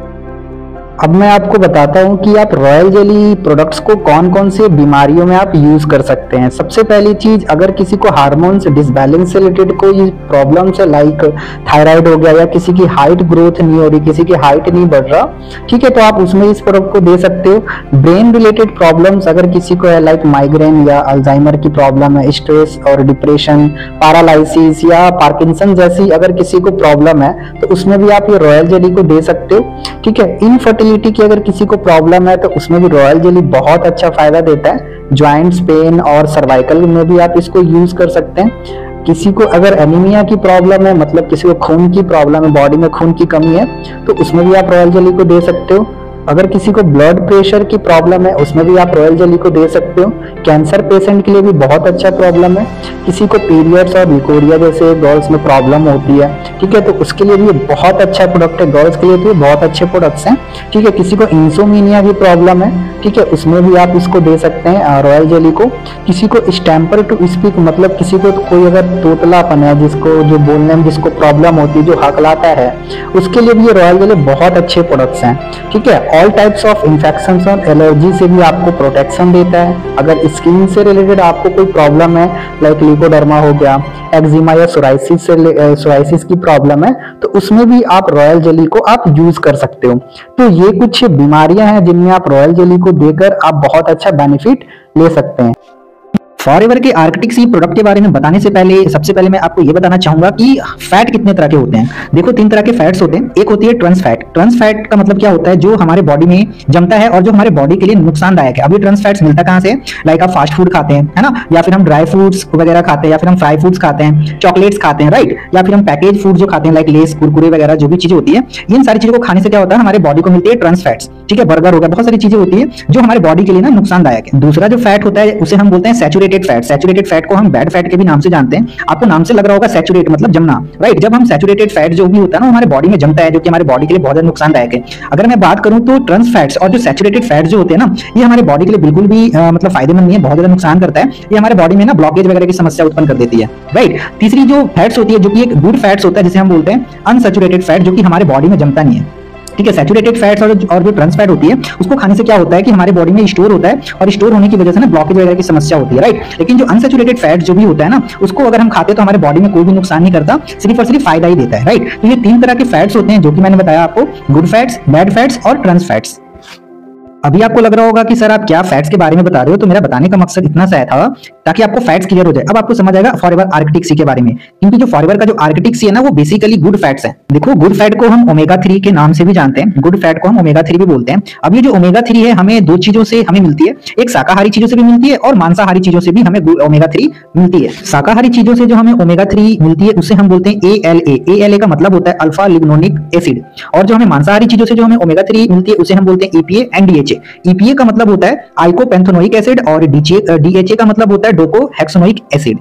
अब मैं आपको बताता हूं कि आप रॉयल जेली प्रोडक्ट्स को कौन कौन से बीमारियों में आप यूज कर सकते हैं। सबसे पहली चीज, अगर किसी को हार्मोन्स डिसबैलेंस से रिलेटेड कोई प्रॉब्लम्स है, लाइक थायराइड हो गया या किसी की हाइट ग्रोथ नहीं हो रही, किसी की हाइट नहीं बढ़ रहा, ठीक है, तो आप उसमें इस प्रोडक्ट को दे सकते हो। ब्रेन रिलेटेड प्रॉब्लम्स अगर किसी को है, लाइक माइग्रेन या अल्जाइमर की प्रॉब्लम है, स्ट्रेस और डिप्रेशन, पैरालिसिस या पार्किंसन जैसी अगर किसी को प्रॉब्लम है, तो उसमें भी आप ये रॉयल जेली को दे सकते हो। ठीक है, इनफर्टिलिटी की अगर किसी को प्रॉब्लम है तो उसमें भी रॉयल जेली बहुत अच्छा फायदा देता है। ज्वाइंट्स पेन और सर्वाइकल में भी आप इसको यूज कर सकते हैं। किसी को अगर एनीमिया की प्रॉब्लम है, मतलब किसी को खून की प्रॉब्लम है, बॉडी में खून की कमी है, तो उसमें भी आप रॉयल जेली को दे सकते हो। अगर किसी को ब्लड प्रेशर की प्रॉब्लम है, उसमें भी आप रॉयल जेली को दे सकते हो। कैंसर पेशेंट के लिए भी बहुत अच्छा प्रॉब्लम है। किसी को पीरियड्स और लिकोरिया जैसे गर्ल्स में प्रॉब्लम होती है, ठीक है, तो उसके लिए भी ये बहुत अच्छा प्रोडक्ट है। गर्ल्स के लिए तो बहुत अच्छे प्रोडक्ट्स हैं। ठीक है, किसी को इंसोमिनिया की प्रॉब्लम है, ठीक है, उसमें भी आप इसको दे सकते हैं रॉयल जेली को। किसी को स्टैम्पर टू स्पीक, मतलब किसी को कोई अगर तोतलापन है, जिसको जो बोलने में जिसको प्रॉब्लम होती है, जो हकलाता है, उसके लिए भी ये रॉयल जेली बहुत अच्छे प्रोडक्ट्स हैं। ठीक है, ऑल टाइप्स ऑफ इन्फेक्शंस और एलर्जी से भी आपको प्रोटेक्शन देता है। अगर स्किन से रिलेटेड आपको कोई प्रॉब्लम है, लाइक लिकोडर्मा हो गया, एक्जिमा या सोराइसिस से सोराइसिस की प्रॉब्लम है, तो उसमें भी आप रॉयल जेली को आप यूज कर सकते हो। तो ये कुछ बीमारियां हैं जिनमें आप रॉयल जेली को देकर आप बहुत अच्छा बेनिफिट ले सकते हैं। फॉरएवर के आर्कटिक सी प्रोडक्ट के बारे में बताने से पहले सबसे पहले मैं आपको ये बताना चाहूंगा कि फैट कितने तरह के होते हैं। देखो, तीन तरह के फैट्स होते हैं। एक होती है ट्रांस फैट। ट्रांस फैट का मतलब क्या होता है, जो हमारे बॉडी में जमता है और जो हमारे बॉडी के लिए नुकसानदायक है। अभी ट्रांस फैट्स मिलता कहां से, लाइक आप फास्ट फूड खाते हैं, है ना, या फिर हम ड्राई फ्रूट्स वगैरह खाते हैं, या फिर हम फ्राई फूड्स खाते हैं, चॉकलेट्स खाते हैं, राइट, या फिर हम पैकेज फूड जो खाते हैं, लाइक लेस, कुरकुरे वगैरह जो भी चीजें होती है, इन सारी चीजों को खाने से क्या होता है, हमारे बॉडी को मिलती है ट्रांस फैट्स। ठीक है, बर्गर हो गया, बहुत सारी चीजें होती है जो हमारे बॉडी के लिए ना नुकसानदायक है। दूसरा जो फैट होता है उसे हम बोलते हैं सैचुरेटेड फैट। सैचुरेटेड फैट को हम बैड फैट के भी नाम से जानते हैं। आपको नाम से लग रहा होगा सैचुरेट मतलब जमना, राइट। जब हम सैचुरेटेड फैट जो भी होता है ना हमारे बॉडी में जमता है, जो कि हमारे बॉडी के लिए बहुत ज्यादा नुकसानदायक है। अगर मैं बात करूं तो ट्रांस फैट्स और जो सैचुरेटेड फैट जो होते हैं ना, ये हमारे बॉडी के लिए बिल्कुल भी आ, मतलब फायदेमंद नहीं है, बहुत ज्यादा नुकसान करता है। ये हमारे बॉडी में ना ब्लॉकेज वगैरह की समस्या उत्पन्न कर देती है, राइट। तीसरी जो फैट्स होती है जो कि एक गुड फैट्स होता है, जिसे हम बोलते हैं अनसैचुरेटेड फैट, जो कि हमारे बॉडी में जमता नहीं है, ठीक है। सैचुरेटेड फैट्स और, और जो ट्रांस फैट होती है उसको खाने से क्या होता है कि हमारे बॉडी में स्टोर होता है और स्टोर होने की वजह से ना ब्लॉकेज वगैरह की समस्या होती है, राइट। लेकिन जो अनसैचुरेटेड फैट जो भी होता है ना, उसको अगर हम खाते हैं तो हमारे बॉडी में कोई भी नुकसान नहीं करता, सिर्फ और सिर्फ फायदा ही देता है, राइट। तो ये तीन तरह के फैट्स होते हैं जो कि मैंने बताया आपको, गुड फैट्स, बैड फैट्स और ट्रांस फैट्स। अभी आपको लग रहा होगा कि सर आप क्या फैट्स के बारे में बता रहे हो, तो मेरा बताने का मकसद इतना सा था ताकि आपको फैट्स क्लियर हो जाए। अब आपको समझ आएगा फॉरएवर आर्किटिक सी के बारे में, क्योंकि जो फॉरएवर का जो आर्किटिक सी है ना वो बेसिकली गुड फैट्स है। देखो, गुड फैट को हम ओमेगा थ्री के नाम से भी जानते हैं, गुड फैट को हम ओमेगा थ्री भी बोलते हैं। अब ये जो ओमेगा थ्री है हमें दो चीजों से हमें मिलती है, एक शाकाहारी चीजों से भी मिलती है और मांसाहारी चीजों से भी हमें ओमेगा थ्री मिलती है। शाकाहारी चीजों से जो हमें ओमेगा थ्री मिलती है उसे हम बोलते हैं A L A. A L A का मतलब होता है अल्फा लिग्नोनिक एसिड। और जो हमें मांसाहारी चीजों से जो हमें ओमेगा थ्री मिलती है उसे हम बोलते हैं E P A and D H A. E P A का मतलब होता है आइकोपेंथेनोइक एसिड और डी एच ए का मतलब होता है डोकोहेक्सोनोइक एसिड।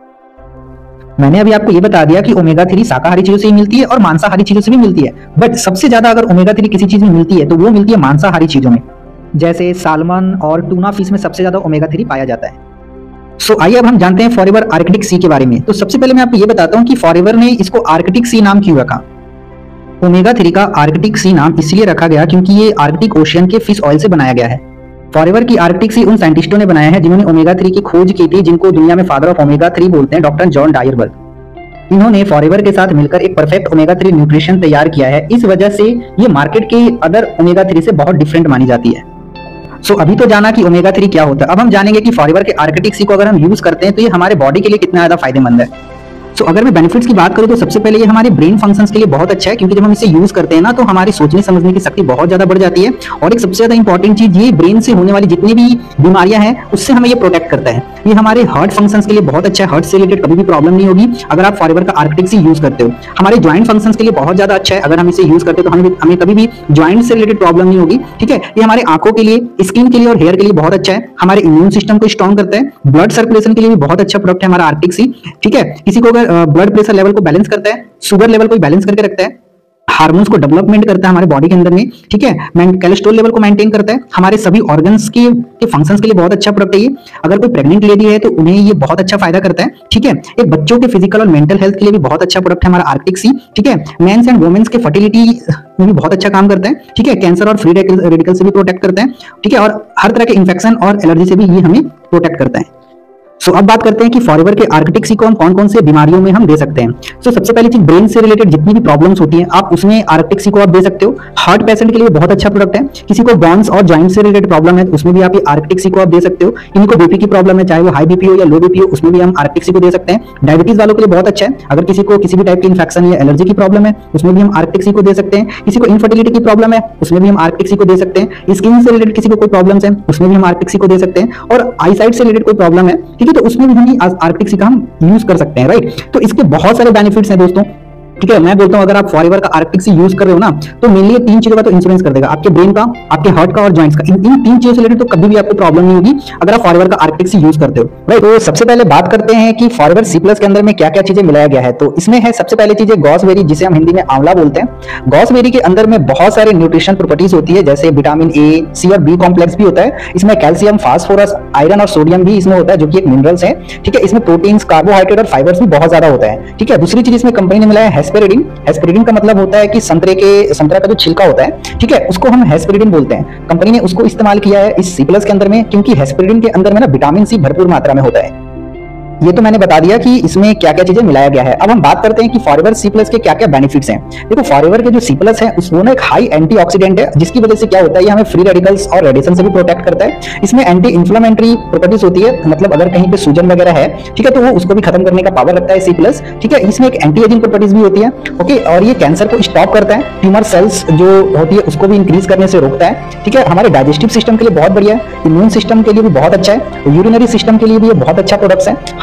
मैंने अभी आपको ये बता दिया कि ओमेगा थ्री शाकाहारी चीजों से ही मिलती है और मांसाहारी चीजों से भी मिलती है, बट सबसे ज्यादा अगर ओमेगा थ्री किसी चीज में मिलती है तो वो मिलती है मांसाहारी चीजों में, जैसे सालमन और टूना फिश में सबसे ज्यादा ओमेगा थ्री पाया जाता है। सो so, आइए अब हम जानते हैं फॉरएवर आर्कटिक सी के बारे में। तो सबसे पहले मैं आपको ये बताता हूँ कि फॉरएवर ने इसको आर्कटिक सी नाम क्यों रखा। ओमेगा थ्री का आर्कटिक सी नाम इसलिए रखा गया क्योंकि ये आर्कटिक ओशियन के फिश ऑयल से बनाया गया है। फॉरएवर की आर्कटिक सी उन साइंटिस्टों ने बनाया है जिन्होंने ओमेगा थ्री की खोज की थी, जिनको दुनिया में फादर ऑफ ओमेगा थ्री बोलते हैं, डॉक्टर जॉन डायरबर्ग। इन्होंने फॉरएवर के साथ मिलकर एक परफेक्ट ओमेगा थ्री न्यूट्रिशन तैयार किया है। इस वजह से ये मार्केट के अदर ओमेगा थ्री से बहुत डिफरेंट मानी जाती है। सो so, अभी तो जाना कि ओमेगा थ्री क्या होता है, अब हम जानेंगे कि फॉरएवर के आर्कटिक सी को अगर हम यूज करते हैं तो ये हमारे बॉडी के लिए कितना ज्यादा फायदेमंद है। सो so, अगर मैं बेनिफिट्स की बात करूं तो सबसे पहले ये हमारे ब्रेन फंक्शंस के लिए बहुत अच्छा है, क्योंकि जब हम इसे यूज करते हैं ना तो हमारी सोचने समझने की शक्ति बहुत ज्यादा बढ़ जाती है। और एक सबसे ज्यादा इंपॉर्टेंट चीज, ये ब्रेन से होने वाली जितनी भी बीमारियां हैं उससे हमें ये प्रोटेक्ट करता है। ये हमारे हार्ट फंक्शंस के लिए बहुत अच्छा है, हार्ट से रिलेटेड कभी भी प्रॉब्लम नहीं होगी अगर आप फॉरएवर का आर्कटिक सी यूज करते हो। हमारे ज्वाइंट फंक्शंस के लिए बहुत ज्यादा अच्छा है, अगर हम इसे यूज करते हैं तो हमें हमें कभी भी ज्वाइंट से रिलेटेड प्रॉब्लम नहीं होगी, ठीक है। ये हमारे आंखों के लिए, स्किन के लिए और हेयर के लिए बहुत अच्छा है। हमारे इम्यून सिस्टम को स्ट्रॉन्ग करता है, ब्लड सर्कुलेशन के लिए भी बहुत अच्छा प्रोडक्ट है हमारा आर्कटिक सी, ठीक है। किसी को अगर ब्लड प्रेशर लेवल को बैलेंस करता है, शुगर लेवल को बैलेंस करके रखता है, हार्मोन्स को डेवलपमेंट करता है हमारे बॉडी के अंदर में, ठीक है। कोलेस्ट्रॉल लेवल को मेंटेन करता है, हमारे सभी ऑर्गन्स के के फंक्शंस के लिए बहुत अच्छा प्रोडक्ट है ये। अगर कोई प्रेग्नेंट लेडी है तो उन्हें ये बहुत अच्छा फायदा करता है, ठीक है। एक बच्चों के फिजिकल और मेंटल हेल्थ के लिए भी बहुत अच्छा प्रोडक्ट है हमारा आर्कटिक सी, ठीक है। मेंस एंड वुमेन्स के फर्टिलिटी में भी बहुत अच्छा काम करता है, ठीक है। कैंसर और फ्री रेडिकल से भी प्रोटेक्ट करता है, ठीक है। और हर तरह के इन्फेक्शन और एलर्जी से भी ये हमें प्रोटेक्ट करता है। सो so, अब बात करते हैं कि फॉरएवर के आर्कटिक सी को हम कौन कौन से बीमारियों में हम दे सकते हैं। सो so, सबसे पहली चीज, ब्रेन से रिलेटेड जितनी भी प्रॉब्लम्स होती हैं आप उसमें आर्कटिक सी को आप दे सकते हो। हार्ट पेशेंट के लिए बहुत अच्छा प्रोडक्ट है। किसी को बोन्स और जॉइंट से रिलेटेड प्रॉब्लम है तो उसमें भी आप ये आर्कटिक सी को आप दे सकते हो। इनको बीपी की प्रॉब्लम है, चाहे वो हाई बीपी हो या लो बीपी हो, उसमें भी हम आर्कटिक सी को दे सकते हैं। डायबिटीज वालों के लिए बहुत अच्छा है। अगर किसी को किसी भी टाइप की इन्फेक्शन या एलर्जी की प्रॉब्लम है उसमें भी हम आर्कटिक सी को दे सकते हैं। किसी को इनफर्टिलिटी की प्रॉब्लम है उसमें भी हम आर्कटिक सी को दे सकते हैं। स्किन से रिलेटेड किसी को कोई प्रॉब्लम है उसमें भी हम आर्कटिक सी को दे सकते हैं। और आई साइट से रिलेटेड कोई प्रॉब्लम है, ठीक है, तो उसमें भी हम आर्कटिक सी का हम यूज कर सकते हैं, राइट। तो इसके बहुत सारे बेनिफिट्स हैं दोस्तों, ठीक है। मैं बोलता हूं अगर आप फॉरएवर का आर्कटिक सी यूज कर रहे हो ना तो मेनली तीन चीजों का तो इंश्योरेंस कर देगा, आपके ब्रेन का, आपके हार्ट का और जॉइंट्स का। इन, इन तीन चीजों से रिलेटेड तो कभी भी आपको प्रॉब्लम नहीं होगी अगर आप फॉरएवर का आर्कटिक सी यूज करते हो, राइट। तो सबसे पहले बात करते हैं कि फॉरएवर सी प्लस के अंदर में क्या क्या चीजें मिलाया गया है। तो इसमें है सबसे पहले चीज है गॉसबेरी, जिसे हम हिंदी में आंवला बोलते हैं। गॉसबेरी के अंदर में बहुत सारे न्यूट्रिशन प्रॉपर्टीज होती है, जैसे विटामिन ए, सी और बी कॉम्प्लेक्स भी होता है। इसमें कैल्शियम, फास्फोरस, आयरन और सोडियम भी इसमें होता है, जो कि एक मिनरल्स है, ठीक है। इसमें प्रोटीन्स, कार्बोहाइड्रेट और फाइबर्स भी बहुत ज्यादा होता है, ठीक है। दूसरी चीज इसमें कंपनी ने मिलाया है हेस्पेरिडिन। हेस्पेरिडिन का मतलब होता है कि संतरे के संतरा का जो छिलका होता है, ठीक है, उसको हम हेस्पेरिडिन बोलते हैं। कंपनी ने उसको इस्तेमाल किया है इस सी प्लस के अंदर में, क्योंकि हेस्पेरिडिन के अंदर में ना विटामिन सी भरपूर मात्रा में होता है। ये तो मैंने बता दिया कि इसमें क्या क्या चीजें मिलाया गया है। अब हम बात करते हैं कि फॉरएवर सी प्लस के क्या क्या बेनिफिट्स हैं। देखो, फॉरएवर के जो सी प्लस है वो ना एक हाई एंटीऑक्सीडेंट है, जिसकी वजह से क्या होता है, ये हमें फ्री रेडिकल्स और रेडिएशन से भी प्रोटेक्ट करता है। इसमें एंटी इंफ्लेमेटरी प्रॉपर्टीज होती है, मतलब अगर कहीं पे सूजन वगैरह है, ठीक है, तो वो उसको भी खत्म करने का पावर रखता है सी प्लस, ठीक है। इसमें एक एंटी एजिंग प्रॉपर्टीज भी होती है, ओके। और ये कैंसर को स्टॉप करता है, ट्यूमर सेल्स जो होती है उसको भी इंक्रीज करने से रोकता है, ठीक है। हमारे डाइजेस्टिव सिस्टम के लिए बहुत बढ़िया है, इम्यून सिस्टम के लिए भी बहुत अच्छा है, यूरिनरी सिस्टम के लिए भी ये बहुत अच्छा प्रोडक्ट है।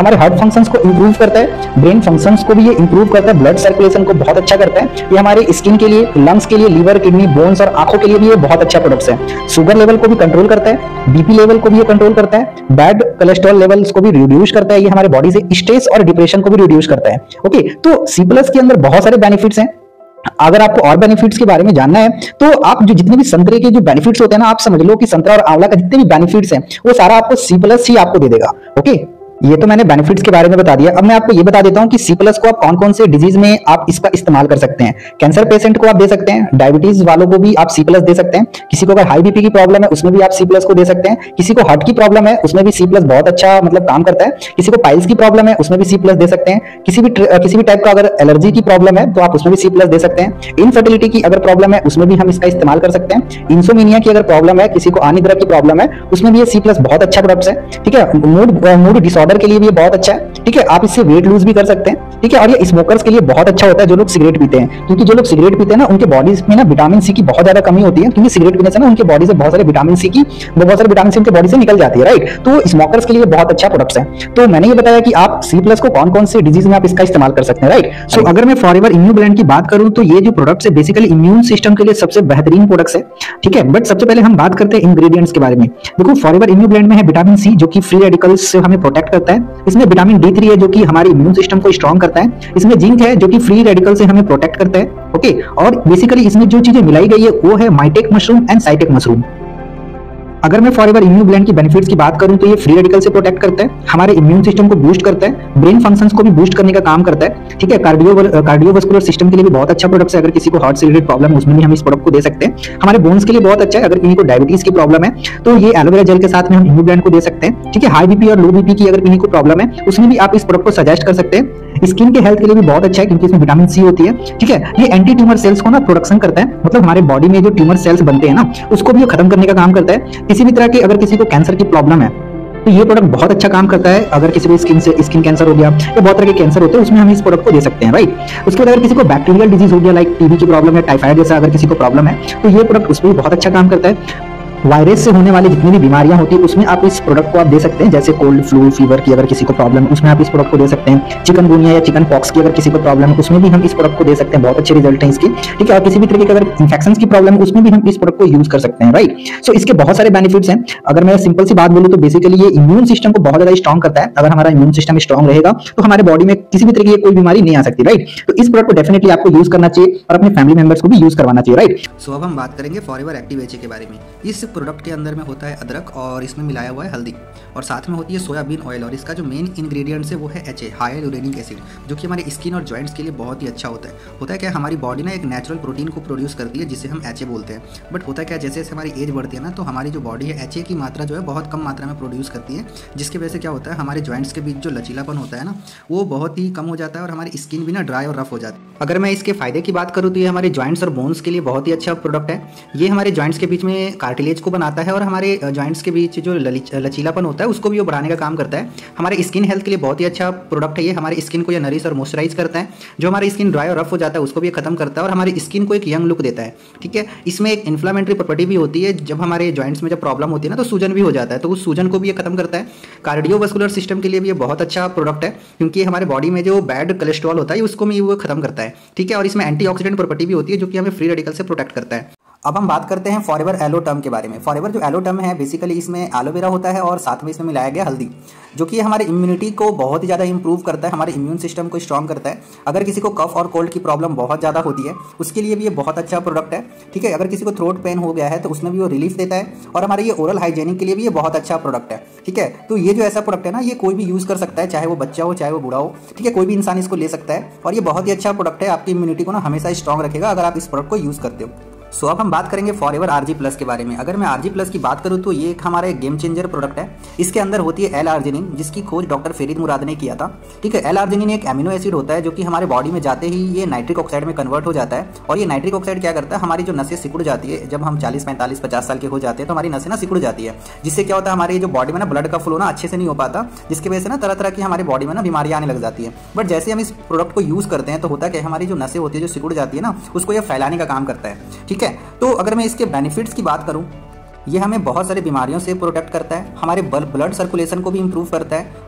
हमारे हार्ट फंक्शंस को इंप्रूव करता है, ब्रेन फंक्शंस को भी ये इंप्रूव करता है, ब्लड सर्कुलेशन को बहुत अच्छा करता है। ये हमारे स्किन के लिए, लंग्स के लिए, लीवर, किडनी, बोन्स और आंखों के लिए भी ये बहुत अच्छा प्रोडक्ट्स है। शुगर लेवल को भी कंट्रोल करता है, बीपी लेवल को भी ये कंट्रोल करता है, बैड कोलेस्ट्रॉल लेवल्स को भी रिड्यूस करता है। ये हमारे बॉडी से स्ट्रेस और डिप्रेशन को भी रिड्यूस करता है। ओके, तो सी प्लस के अंदर बहुत सारे बेनिफिट्स हैं। अगर आपको और बेनिफिट्स के बारे में जानना है तो आप जो जितने भी संतरे के जो बेनिफिट्स होते हैं ना, आप समझ लो कि संतरा और आंवला का जितने भी बेनिफिट्स हैं वो सारा आपको सी प्लस ही आपको दे देगा। ओके, ये तो मैंने बेनिफिट्स के बारे में बता दिया। अब मैं आपको ये बता देता हूं कि सी प्लस को आप कौन कौन से डिजीज में आप इसका इस्तेमाल कर सकते हैं। कैंसर पेशेंट को आप दे सकते हैं, डायबिटीज वालों को भी आप सी प्लस दे सकते हैं, किसी को अगर हाई बीपी की प्रॉब्लम है उसमें भी आप सी प्लस को दे सकते हैं, किसी को हार्ट की प्रॉब्लम है उसमें भी सी प्लस बहुत अच्छा मतलब काम करता है, किसी को पाइल्स की प्रॉब्लम है उसमें भी सी प्लस दे सकते हैं, किसी भी किसी भी टाइप का अगर एलर्जी की प्रॉब्लम है तो आप उसमें भी सी प्लस दे सकते हैं, इनफर्टिलिटी की अगर प्रॉब्लम है उसमें भी हम इसका इस्तेमाल कर सकते हैं, इंसोमिनिया की अगर प्रॉब्लम है, किसी को अनिद्रा की प्रॉब्लम है उसमें भी ये सी प्लस बहुत अच्छा प्रोडक्ट है। ठीक है, मूड मूड डिसऑर्डर के लिए भी ये बहुत अच्छा है। ठीक है, आप इससे वेट लूज भी कर सकते हैं। ठीक है, और ये स्मोकर्स के लिए बहुत अच्छा होता है जो लोग सिगरेट पीते हैं, क्योंकि जो लोग सिगरेट पीते हैं ना उनके बॉडीज में ना विटामिन सी की बहुत ज्यादा कमी होती है, क्योंकि सिगरेट पीने से ना उनके बॉडी से बहुत सारे विटामिन सी की बहुत सारे विटामिन सी उनके बॉडी से निकल जाती है, राइट। तो स्मोकर्स के लिए बहुत अच्छा प्रोडक्ट्स है। तो मैंने ये बताया कि आप सी प्लस को कौन कौन से डिजीज में आप इसका इस्तेमाल कर सकते हैं, राइट। सो अगर मैं फॉरएवर इम्यू ब्लेंड की बात करूं तो ये जो प्रोडक्ट्स है बेसिकली इम्यून सिस्टम के लिए सबसे बेहतरीन प्रोडक्ट्स है। ठीक है, बट सबसे पहले हम बात करते हैं इंग्रेडिएंट्स के बारे में। देखो, फॉरएवर इम्यू ब्लेंड में है विटामिन सी जो कि फ्री रेडिकल्स से हमें प्रोटेक्ट करता है। इसमें विटामिन डी थ्री है जो कि हमारे इम्यून सिस्टम को स्ट्रॉन्ग करता है। इसमें जिंक है जो कि फ्री रेडिकल से हमें प्रोटेक्ट करता है। ओके, और बेसिकली इसमें जो चीजें मिलाई गई है वो है maitake mushroom and shiitake mushroom. अगर मैं फॉरएवर इम्यू ब्लेंड की बेनिफिट्स की बात करूं तो ये फ्री रेडिकल से प्रोटेक्ट करता है, हमारे इम्यून सिस्टम को बूस्ट करता है, ब्रेन फंक्शंस को भी बूस्ट करने का काम करता है। ठीक है, कार्डियो कार्डियोवास्कुलर सिस्टम के लिए भी बहुत अच्छा प्रोडक्ट है। अगर किसी को हार्ट से रिलेटेड प्रॉब्लम है उसमें भी हम इस प्रोडक्ट को दे सकते हैं। हमारे बोन्स के लिए बहुत अच्छा है। अगर किसी को डायबिटीज की प्रॉब्लम है तो ये एलोवेरा जेल के साथ में हम इम्यू ब्लेंड को दे सकते हैं। ठीक है, हाई बीपी और लो बीपी की अगर किसी को प्रॉब्लम है उसमें भी आप इस प्रोडक्ट को सजेस्ट कर सकते हैं। स्किन के हेल्थ के लिए भी बहुत अच्छा है क्योंकि इसमें विटामिन सी होती है। ठीक है, ये एंटी ट्यूमर सेल्स को ना प्रोडक्शन करता है, मतलब हमारे बॉडी में जो ट्यूमर सेल्स बनते हैं ना उसको भी ये खत्म करने का काम करता है। किसी भी तरह की अगर किसी को कैंसर की प्रॉब्लम है तो ये प्रोडक्ट बहुत अच्छा काम करता है। अगर किसी को स्किन से स्किन कैंसर हो गया या बहुत तरह के कैंसर होते हैं उसमें हम इस प्रोडक्ट को दे सकते हैं, राइट। उसके बाद अगर किसी को बैक्टीरियल डिजीज हो गया लाइक टीबी की प्रॉब्लम है, टाइफाइड जैसा अगर किसी को प्रॉब्लम है तो ये प्रोडक्ट उसमें भी बहुत अच्छा काम करता है। वायरस से होने वाली जितनी भी बीमारियां होती है उसमें आप इस प्रोडक्ट को आप दे सकते हैं, जैसे कोल्ड फ्लू फीवर की अगर किसी को प्रॉब्लम है उसमें आप इस प्रोडक्ट को दे सकते हैं। चिकनगुनिया या चिकन पॉक्स की अगर किसी को प्रॉब्लम है उसमें भी हम इस प्रोडक्ट को दे सकते हैं, बहुत अच्छे रिजल्ट हैं इसके। ठीक है, और किसी भी तरीके के अगर इन्फेक्शन की प्रॉब्लम है उसमें भी हम इस प्रोडक्ट को यूज कर सकते हैं, राइट। सो इसके बहुत सारे बेनिफिट्स हैं। अगर मैं सिंपल सी बात बोलूं तो बेसिकली ये इम्यून सिस्टम को बहुत ज्यादा स्ट्रॉन्ग करता है। अगर हमारा इम्यून सिस्टम स्ट्रॉन्ग रहेगा तो हमारे बॉडी में किसी भी तरीके की कोई बीमारी नहीं आ सकती, राइट। तो इस प्रोडक्ट को डेफिनेटली आपको यूज करना चाहिए और अपने फैमिली मेंबर्स को भी यूज करवाना चाहिए, राइट। सो अब हम बात करेंगे फॉरएवर एक्टिव एच ए के बारे में। इस प्रोडक्ट के अंदर में होता है अदरक और इसमें मिलाया हुआ है हल्दी और साथ में होती है सोयाबीन ऑयल और इसका जो मेन इंग्रेडिएंट्स है वो है एच ए हाइलुरोनिक एसिड, जो कि हमारे स्किन और जॉइंट्स के लिए बहुत ही अच्छा होता है। होता है क्या, हमारी बॉडी ना एक नेचुरल प्रोटीन को प्रोड्यूस करती है जिसे हम एच ए बोलते हैं। बट होता है क्या, जैसे जैसे हमारी एज बढ़ती है ना तो हमारी जो बॉडी है एच ए की मात्रा जो है बहुत कम मात्रा में प्रोड्यूस करती है, जिसकी वजह से क्या होता है हमारे जॉइंट्स के बीच जो लचीलापन होता है ना वो बहुत ही कम हो जाता है और हमारी स्किन भी ना ड्राई और रफ हो जाती है। अगर मैं इसके फायदे की बात करूँ तो ये हमारे जॉइंट्स और बोन्स के लिए बहुत ही अच्छा प्रोडक्ट है। ये हमारे जॉइंट्स के बीच में कार्टिलेज को बनाता है और हमारे जॉइंट्स के बीच जो लचीलापन होता है उसको भी वो बढ़ाने का काम करता है। हमारे स्किन हेल्थ के लिए बहुत ही अच्छा प्रोडक्ट है ये। हमारे स्किन को ये नरिश और मॉइस्चराइज करता है, जो हमारी स्किन ड्राई और रफ हो जाता है उसको भी खत्म करता है और हमारी स्किन को एक यंग लुक देता है। ठीक है, इसमें एक इन्फ्लामेटरी प्रॉपर्टी भी होती है। जब हमारे जॉइंट्स में जब प्रॉब्लम होती है ना तो सूजन भी हो जाता है, तो उस सूजन को भी ये खत्म करता है। कार्डियोवास्कुलर सिस्टम के लिए भी ये बहुत अच्छा प्रोडक्ट है क्योंकि हमारे बॉडी में जो बैड कोलेस्ट्रॉल होता है उसको भी वो खत्म करता है। ठीक है, और इसमें एंटीऑक्सीडेंट प्रॉपर्टी भी होती है जो कि हमें फ्री रेडिकल से प्रोटेक्ट करता है। अब हम बात करते हैं फॉरएवर एलो टर्म के बारे में। फॉरएवर जो एलो टर्म है बेसिकली इसमें एलोवेरा होता है और साथ में इसमें मिलाया गया हल्दी, जो कि हमारे इम्यूनिटी को बहुत ही ज़्यादा इंप्रूव करता है, हमारे इम्यून सिस्टम को स्ट्रॉन्ग करता है। अगर किसी को कफ और कोल्ड की प्रॉब्लम बहुत ज़्यादा होती है उसके लिए भी ये बहुत अच्छा प्रोडक्ट है। ठीक है, अगर किसी को थ्रोट पेन हो गया है तो उसमें भी वो रिलीफ देता है और हमारे ये ओरल हाइजीनिक के लिए भी ये बहुत अच्छा प्रोडक्ट है। ठीक है, तो ये जो ऐसा प्रोडक्ट है ना ये कोई भी यूज़ कर सकता है, चाहे वो बच्चा हो चाहे वो बूढ़ा हो। ठीक है, कोई भी इंसान इसको ले सकता है और ये बहुत ही अच्छा प्रोडक्ट है, आपकी इम्यूनिटी को ना हमेशा स्ट्रॉन्ग रखेगा अगर आप इस प्रोडक्ट को यूज़ करते हो। सो so, अब हम बात करेंगे फॉरएवर आरजी प्लस के बारे में। अगर मैं आरजी प्लस की बात करूं तो ये एक हमारा एक गेम चेंजर प्रोडक्ट है। इसके अंदर होती है एल आर्जिनिन, जिसकी खोज डॉक्टर फेरिद मुराद ने किया था। ठीक है, एल आर्जिनिन एक एमिनो एसिड होता है जो कि हमारे बॉडी में जाते ही ये नाइट्रिक ऑक्साइड में कन्वर्ट हो जाता है और ये नाइट्रिक ऑक्साइड क्या करता है, हमारी जो नसें सिकुड़ जाती है जब हम चालीस पैंतालीस पचास साल के हो जाते हैं तो हमारी नसें ना सिकुड़ जाती है, जिससे क्या होता है हमारी जो बॉडी में ना ब्लड का फ्लो ना अच्छे से नहीं हो पाता, जिसकी वजह से ना तरह तरह की हमारी बॉडी में ना बीमारियां आने लग जाती है। बट जैसे हम इस प्रोडक्ट को यूज़ करते हैं तो होता है कि हमारी जो नसें होती है जो सिकुड़ जाती है ना उसको ये फैलाने का काम करता है। ठीक है, तो अगर मैं इसके बेनिफिट्स की बात करूं, ये हमें बहुत सारी बीमारियों से प्रोटेक्ट करता है, हमारे ब्लड सर्कुलेशन को भी इंप्रूव करता है,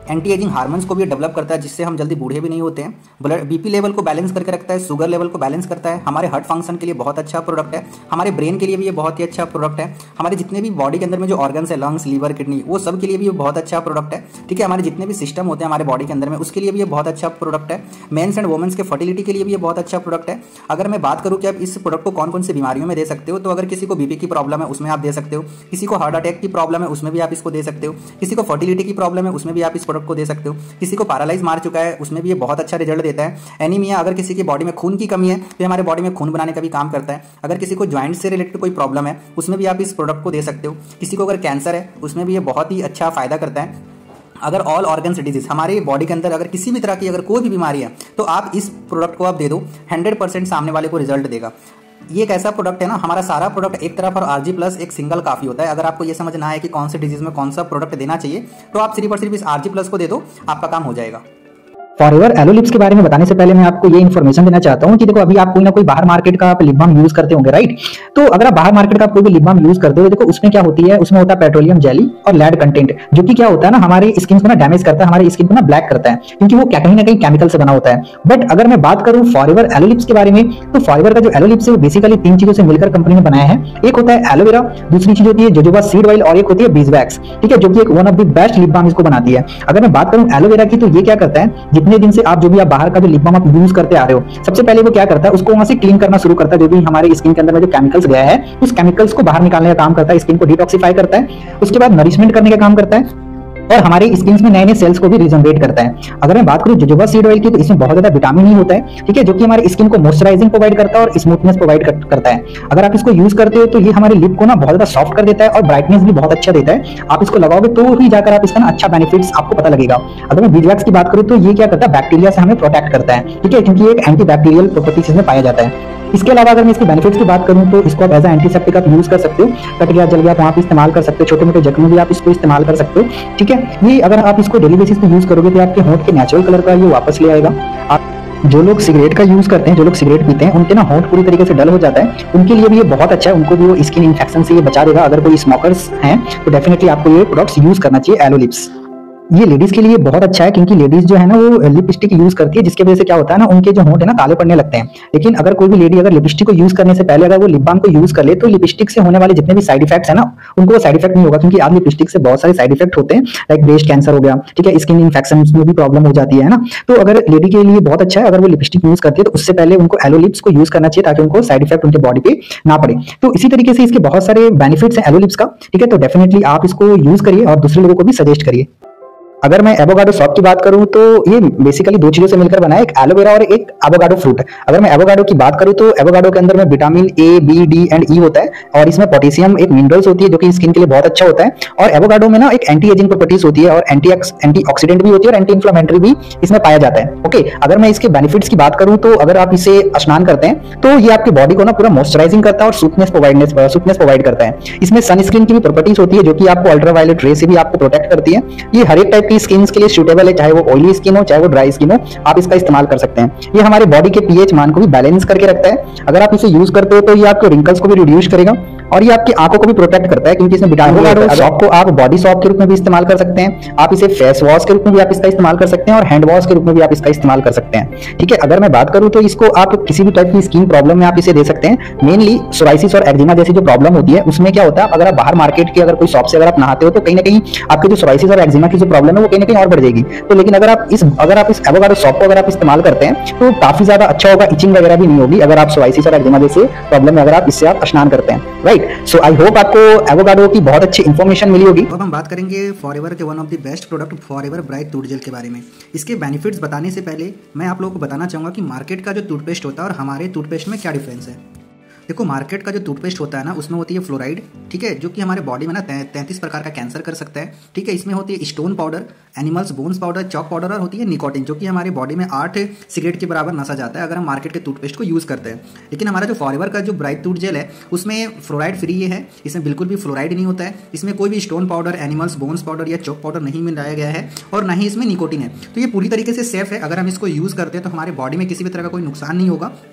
एंटी एजिंग हार्मोन्स को भी डेवलप करता है, जिससे हम जल्दी बूढ़े भी नहीं होते हैं। ब्लड बीपी लेवल को बैलेंस करके रखता है, शुगर लेवल को बैलेंस करता है। हमारे हार्ट फंक्शन के लिए बहुत अच्छा प्रोडक्ट है। हमारे ब्रेन के लिए भी ये बहुत ही अच्छा प्रोडक्ट है। हमारे जितने भी बॉडी के अंदर में जो ऑर्गन्स है, लंग्स, लीवर, किडनी, वो सब के लिए भी ये बहुत अच्छा प्रोडक्ट है। ठीक है, हमारे जितने भी सिस्टम होते हैं हमारे बॉडी के अंदर में, उसके लिए भी ये बहुत अच्छा प्रोडक्ट है। मेंस एंड वुमेन्स के फर्टिलिटी के लिए भी ये बहुत अच्छा प्रोडक्ट है। अगर मैं बात करूँ कि आप इस प्रोडक्ट को कौन कौन सी बीमारियों में दे सकते हो, तो अगर किसी को बीपी की प्रॉब्लम है उसमें आप दे सकते हो, किसी को हार्ट अटैक की प्रॉब्लम है उसमें भी आप इसको दे सकते हो, किसी को फर्टिलिटी की प्रॉब्लम है उसमें भी आप इस प्रोडक्ट को दे सकते हो, किसी को पैरालाइज मार चुका है उसमें भी ये बहुत अच्छा रिजल्ट देता है। एनीमिया, अगर किसी की बॉडी में खून की कमी है तो हमारे बॉडी में खून बनाने का भी काम करता है। अगर किसी को ज्वाइंट से रिलेटेड कोई प्रॉब्लम है उसमें भी आप इस प्रोडक्ट को दे सकते हो। किसी को अगर कैंसर है उसमें भी ये बहुत ही अच्छा फायदा करता है। अगर ऑल ऑर्गन्स डिजीज, हमारे बॉडी के अंदर अगर किसी भी तरह की अगर कोई भी बीमारी है तो आप इस प्रोडक्ट को आप दे दो, हंड्रेड परसेंट सामने वाले को रिजल्ट देगा। ये एक ऐसा प्रोडक्ट है ना, हमारा सारा प्रोडक्ट एक तरफ और आरजी प्लस एक सिंगल काफी होता है। अगर आपको ये समझना है कि कौन से डिजीज में कौन सा प्रोडक्ट देना चाहिए तो आप सिर्फ और सिर्फ इस आरजी प्लस को दे दो, आपका काम हो जाएगा। फॉरएवर एलो लिप्स के बारे में बताने से पहले मैं आपको ये इन्फॉर्मेशन देना चाहता हूँ कि देखो अभी आप कोई ना कोई बाहर मार्केट का आप लिप बाम यूज करते होंगे, राइट। तो अगर आप बाहर मार्केट का कोई भी लिप बाम यूज करते हो, देखो उसमें क्या होती है, उसमें होता है पेट्रोलियम जेली और लैड कंटेंट, जो कि क्या होता है ना, हमारे स्किन को ना डैमेज करता है, हमारे स्किन को ना ब्लैक करता है, क्योंकि वो कहीं ना कहीं केमिकल से बना होता है। बट अगर मैं बात करूँ फॉरएवर एलो लिप्स के बारे में, तो फॉरएवर का जो एलो लिप्स है वो बेसिकली तीन चीजों से मिलकर कंपनी ने बनाया है। एक होता है एलोवेरा, दूसरी चीज होती है जोजोबा सीड ऑयल और एक होती है बीजवैक्स, ठीक है, जो कि एक one of the best lip balm इसको बनाती है। अगर मैं बात करूँ एलोवेरा की, तो ये क्या करता है, जितने दिन से आप जो भी बाहर का जो लिप बाम आप यूज करते आ रहे हो, सबसे पहले वो क्या करता है, उसको वहां से क्लीन करना शुरू करता है। जो भी हमारे स्किन के अंदर में जो केमिकल्स गया है उस केमिकल्स को बाहर निकालने का काम करता है, स्किन को डिटॉक्सिफाई करता है, उसके बाद नरिशमेंट करने का काम करता है और हमारे स्किन में नए नए सेल्स को भी रिजनरेट करता है। अगर मैं बात करूं जोजोबा सीड ऑयल की, तो इसमें बहुत ज्यादा विटामिन ई होता है, ठीक है, जो कि हमारे स्किन को मॉइस्चराइजिंग प्रोवाइड करता है और स्मूथनेस प्रोवाइड कर, करता है। अगर आप इसको यूज करते हो तो ये हमारे लिप को ना बहुत ज्यादा सॉफ्ट कर देता है और ब्राइटनेस भी बहुत अच्छा देता है। आप इसको लगाओगे तो ही जाकर आप इसका ना अच्छा बेनिफिट्स आपको पता लगेगा। अगर मैं बीजवैक्स की बात करूं तो ये क्या करता है, बैक्टीरिया से हमें प्रोटेक्ट करता है, ठीक है, क्योंकि एक एंटी बैक्टीरियल प्रॉपर्टीज इसमें पाया जाता है। इसके अलावा अगर मैं इसके बेनिफिट्स की बात करूं तो इसको आप एज एंटीसेप्टिक आप यूज कर सकते हो, कट गया जल गया तो आप इस्तेमाल कर सकते हो, छोटे मोटे जख्म में भी आप इसको इस्तेमाल कर सकते हो, ठीक है। ये अगर आप इसको डेली बेसिस पे यूज करोगे तो आपके होंठ के नेचुरल कलर का ये वापस ले आएगा। आप जो लोग सिगरेट का यूज करते हैं, जो लोग सिगरेट पीते हैं, उनके ना होंठ पूरी तरीके से डल हो जाता है, उनके लिए भी ये बहुत अच्छा है, उनको भी वो स्किन इन्फेक्शन से ये बचा देगा। अगर कोई स्मोकर्स हैं तो डेफिनेटली आपको ये प्रोडक्ट्स यूज करना चाहिए एलो लिप्स। ये लेडीज के लिए बहुत अच्छा है, क्योंकि लेडीज जो है ना वो लिपस्टिक यूज करती है, जिसके वजह से क्या होता है ना, उनके जो होंठ है ना काले पड़ने लगते हैं। लेकिन अगर कोई भी लेडी अगर लिपस्टिक को यूज करने से पहले अगर वो लिप बाम को यूज कर ले तो लिपस्टिक से होने वाले जितने भी साइड इफेक्ट्स है ना, उनको वो साइड इफेक्ट नहीं होगा, क्योंकि आज लिपस्टिक से बहुत सारे साइड इफेक्ट होते हैं, लाइक ब्रेस्ट कैंसर हो गया, ठीक है, स्किन इन्फेक्शन में भी प्रॉब्लम हो जाती है ना। तो अगर लेडी के लिए बहुत अच्छा है अगर वो लिपस्टिक यूज करती है, तो उससे पहले उनको एलो लिप्स को यूज करना चाहिए, ताकि उनको साइड इफेक्ट उनके बॉडी पे ना पड़े। तो इसी तरीके से इसके बहुत सारे बेनिफिट्स हैं एलो लिप्स का, ठीक है। तो डेफिनेटली आप इसको यूज करिए और दूसरे लोगों को भी सजेस्ट करिए। अगर मैं एवोकाडो सॉप की बात करूं तो ये बेसिकली दो चीजों से मिलकर बना है, एक एलोवेरा और एक एवोकाडो फ्रूट। अगर मैं एवोकाडो की बात करूं तो एवोकाडो के अंदर में vitamin A, B, D and E होता है और इसमें पोटेशियम एक मिनरल्स होती है जो कि स्किन के लिए बहुत अच्छा होता है। और एवोकाडो में ना एक एंटी एजिंग प्रॉपर्टीज होती है और एंटी एंटी ऑक्सीडेंट भी होती है और एंटी इन्फ्लेमेटरी भी इसमें पाया जाता है। ओके, अगर मैं इसके बेनिफिट्स की बात करूं तो अगर आप इसे स्नान करते हैं तो ये आपकी बॉडी को ना पूरा मॉइस्चराइजिंग करता है और सूथनेस प्रोवाइड स्वीटनेस प्रोवाइड करता है। इसमें सनस्क्रीन की भी प्रॉपर्टीज होती है जो कि आपको अल्ट्रावायलेट रे से भी आपको प्रोटेक्ट करती है। ये हर एक टाइप की स्किन के लिए है, चाहे वो ऑयली स्किन हो चाहे वो ड्राई स्किन हो, आप इसका इस्तेमाल कर सकते हैं। ये हमारे बॉडी के पीएच मान को भी बैलेंस करके रखता है। अगर आप इसे यूज करते हो तो ये आपके रिंकल्स को भी रिड्यूस करेगा और ये आपकी आंखों को भी प्रोटेक्ट करता है, क्योंकि इसमें विटामिन है। सॉप को आप बॉडी सॉप के रूप में भी इस्तेमाल कर सकते हैं, आप इसे फेस वॉश के रूप में भी आप इसका इस्तेमाल कर सकते हैं और हैंड वॉश के रूप में भी आप इसका इस्तेमाल कर सकते हैं, ठीक है। अगर मैं बात करूं तो इसको आप किसी भी टाइप की स्किन प्रॉब्लम में आप इसे दे सकते हैं। मेनली सोराइसिस और एक्जिमा जैसी जो प्रॉब्लम होती है उसमें क्या होता है, अगर आप बाहर मार्केट के अगर कोई शॉप से अगर आप नहाते हो तो कहीं ना कहीं आपकी जो सोराइसिस और एक्जिमा की जो प्रॉब्लम है वो कहीं ना कहीं और बढ़ जाएगी। तो लेकिन अगर आप इस अगर आप इस एवोकाडो सॉप को अगर आप इस्तेमाल करते हैं तो काफी ज्यादा अच्छा होगा, इचिंग वगैरह भी नहीं होगी अगर आप सोराइसिस और एक्जिमा जैसे प्रॉब्लम में अगर आप इससे आप स्नान करते हैं, राइट। सो आई होप आपको एवोकाडो की बहुत अच्छी इंफॉर्मेशन मिली होगी। अब हम बात करेंगे फॉरएवर के one of the best product Forever bright tooth gel के बारे में। इसके बेनिफिट्स बताने से पहले मैं आप लोगों को बताना चाहूँगा कि मार्केट का जो टूथपेस्ट होता है और हमारे टूथपेस्ट में क्या डिफरेंस है। देखो, मार्केट का जो टूथपेस्ट होता है ना उसमें होती है फ्लोराइड, ठीक है, जो कि हमारे बॉडी में ना तैंतीस प्रकार का कैंसर कर सकता है, ठीक है। इसमें होती है stone powder, animals bones powder, chalk powder और होती है निकोटिन, जो कि हमारे बॉडी में आठ सिगरेट के बराबर नशा जाता है अगर हम मार्केट के टूथपेस्ट को यूज़ करते हैं। लेकिन हमारा जो फॉरएवर का जो ब्राइट टूथ जेल है उसमें फ्लोराइड फ्री ये है, इसमें बिल्कुल भी फ्लोराइड नहीं होता है, इसमें कोई भी stone powder, animals bones powder या चॉक पाउडर नहीं मिलाया गया है और ना ही इसमें निकोटिन है। तो ये पूरी तरीके से सेफ है। अगर हम इसको यूज़ करते हैं तो हमारे बॉडी में किसी भी तरह का कोई नुकसान नहीं होगा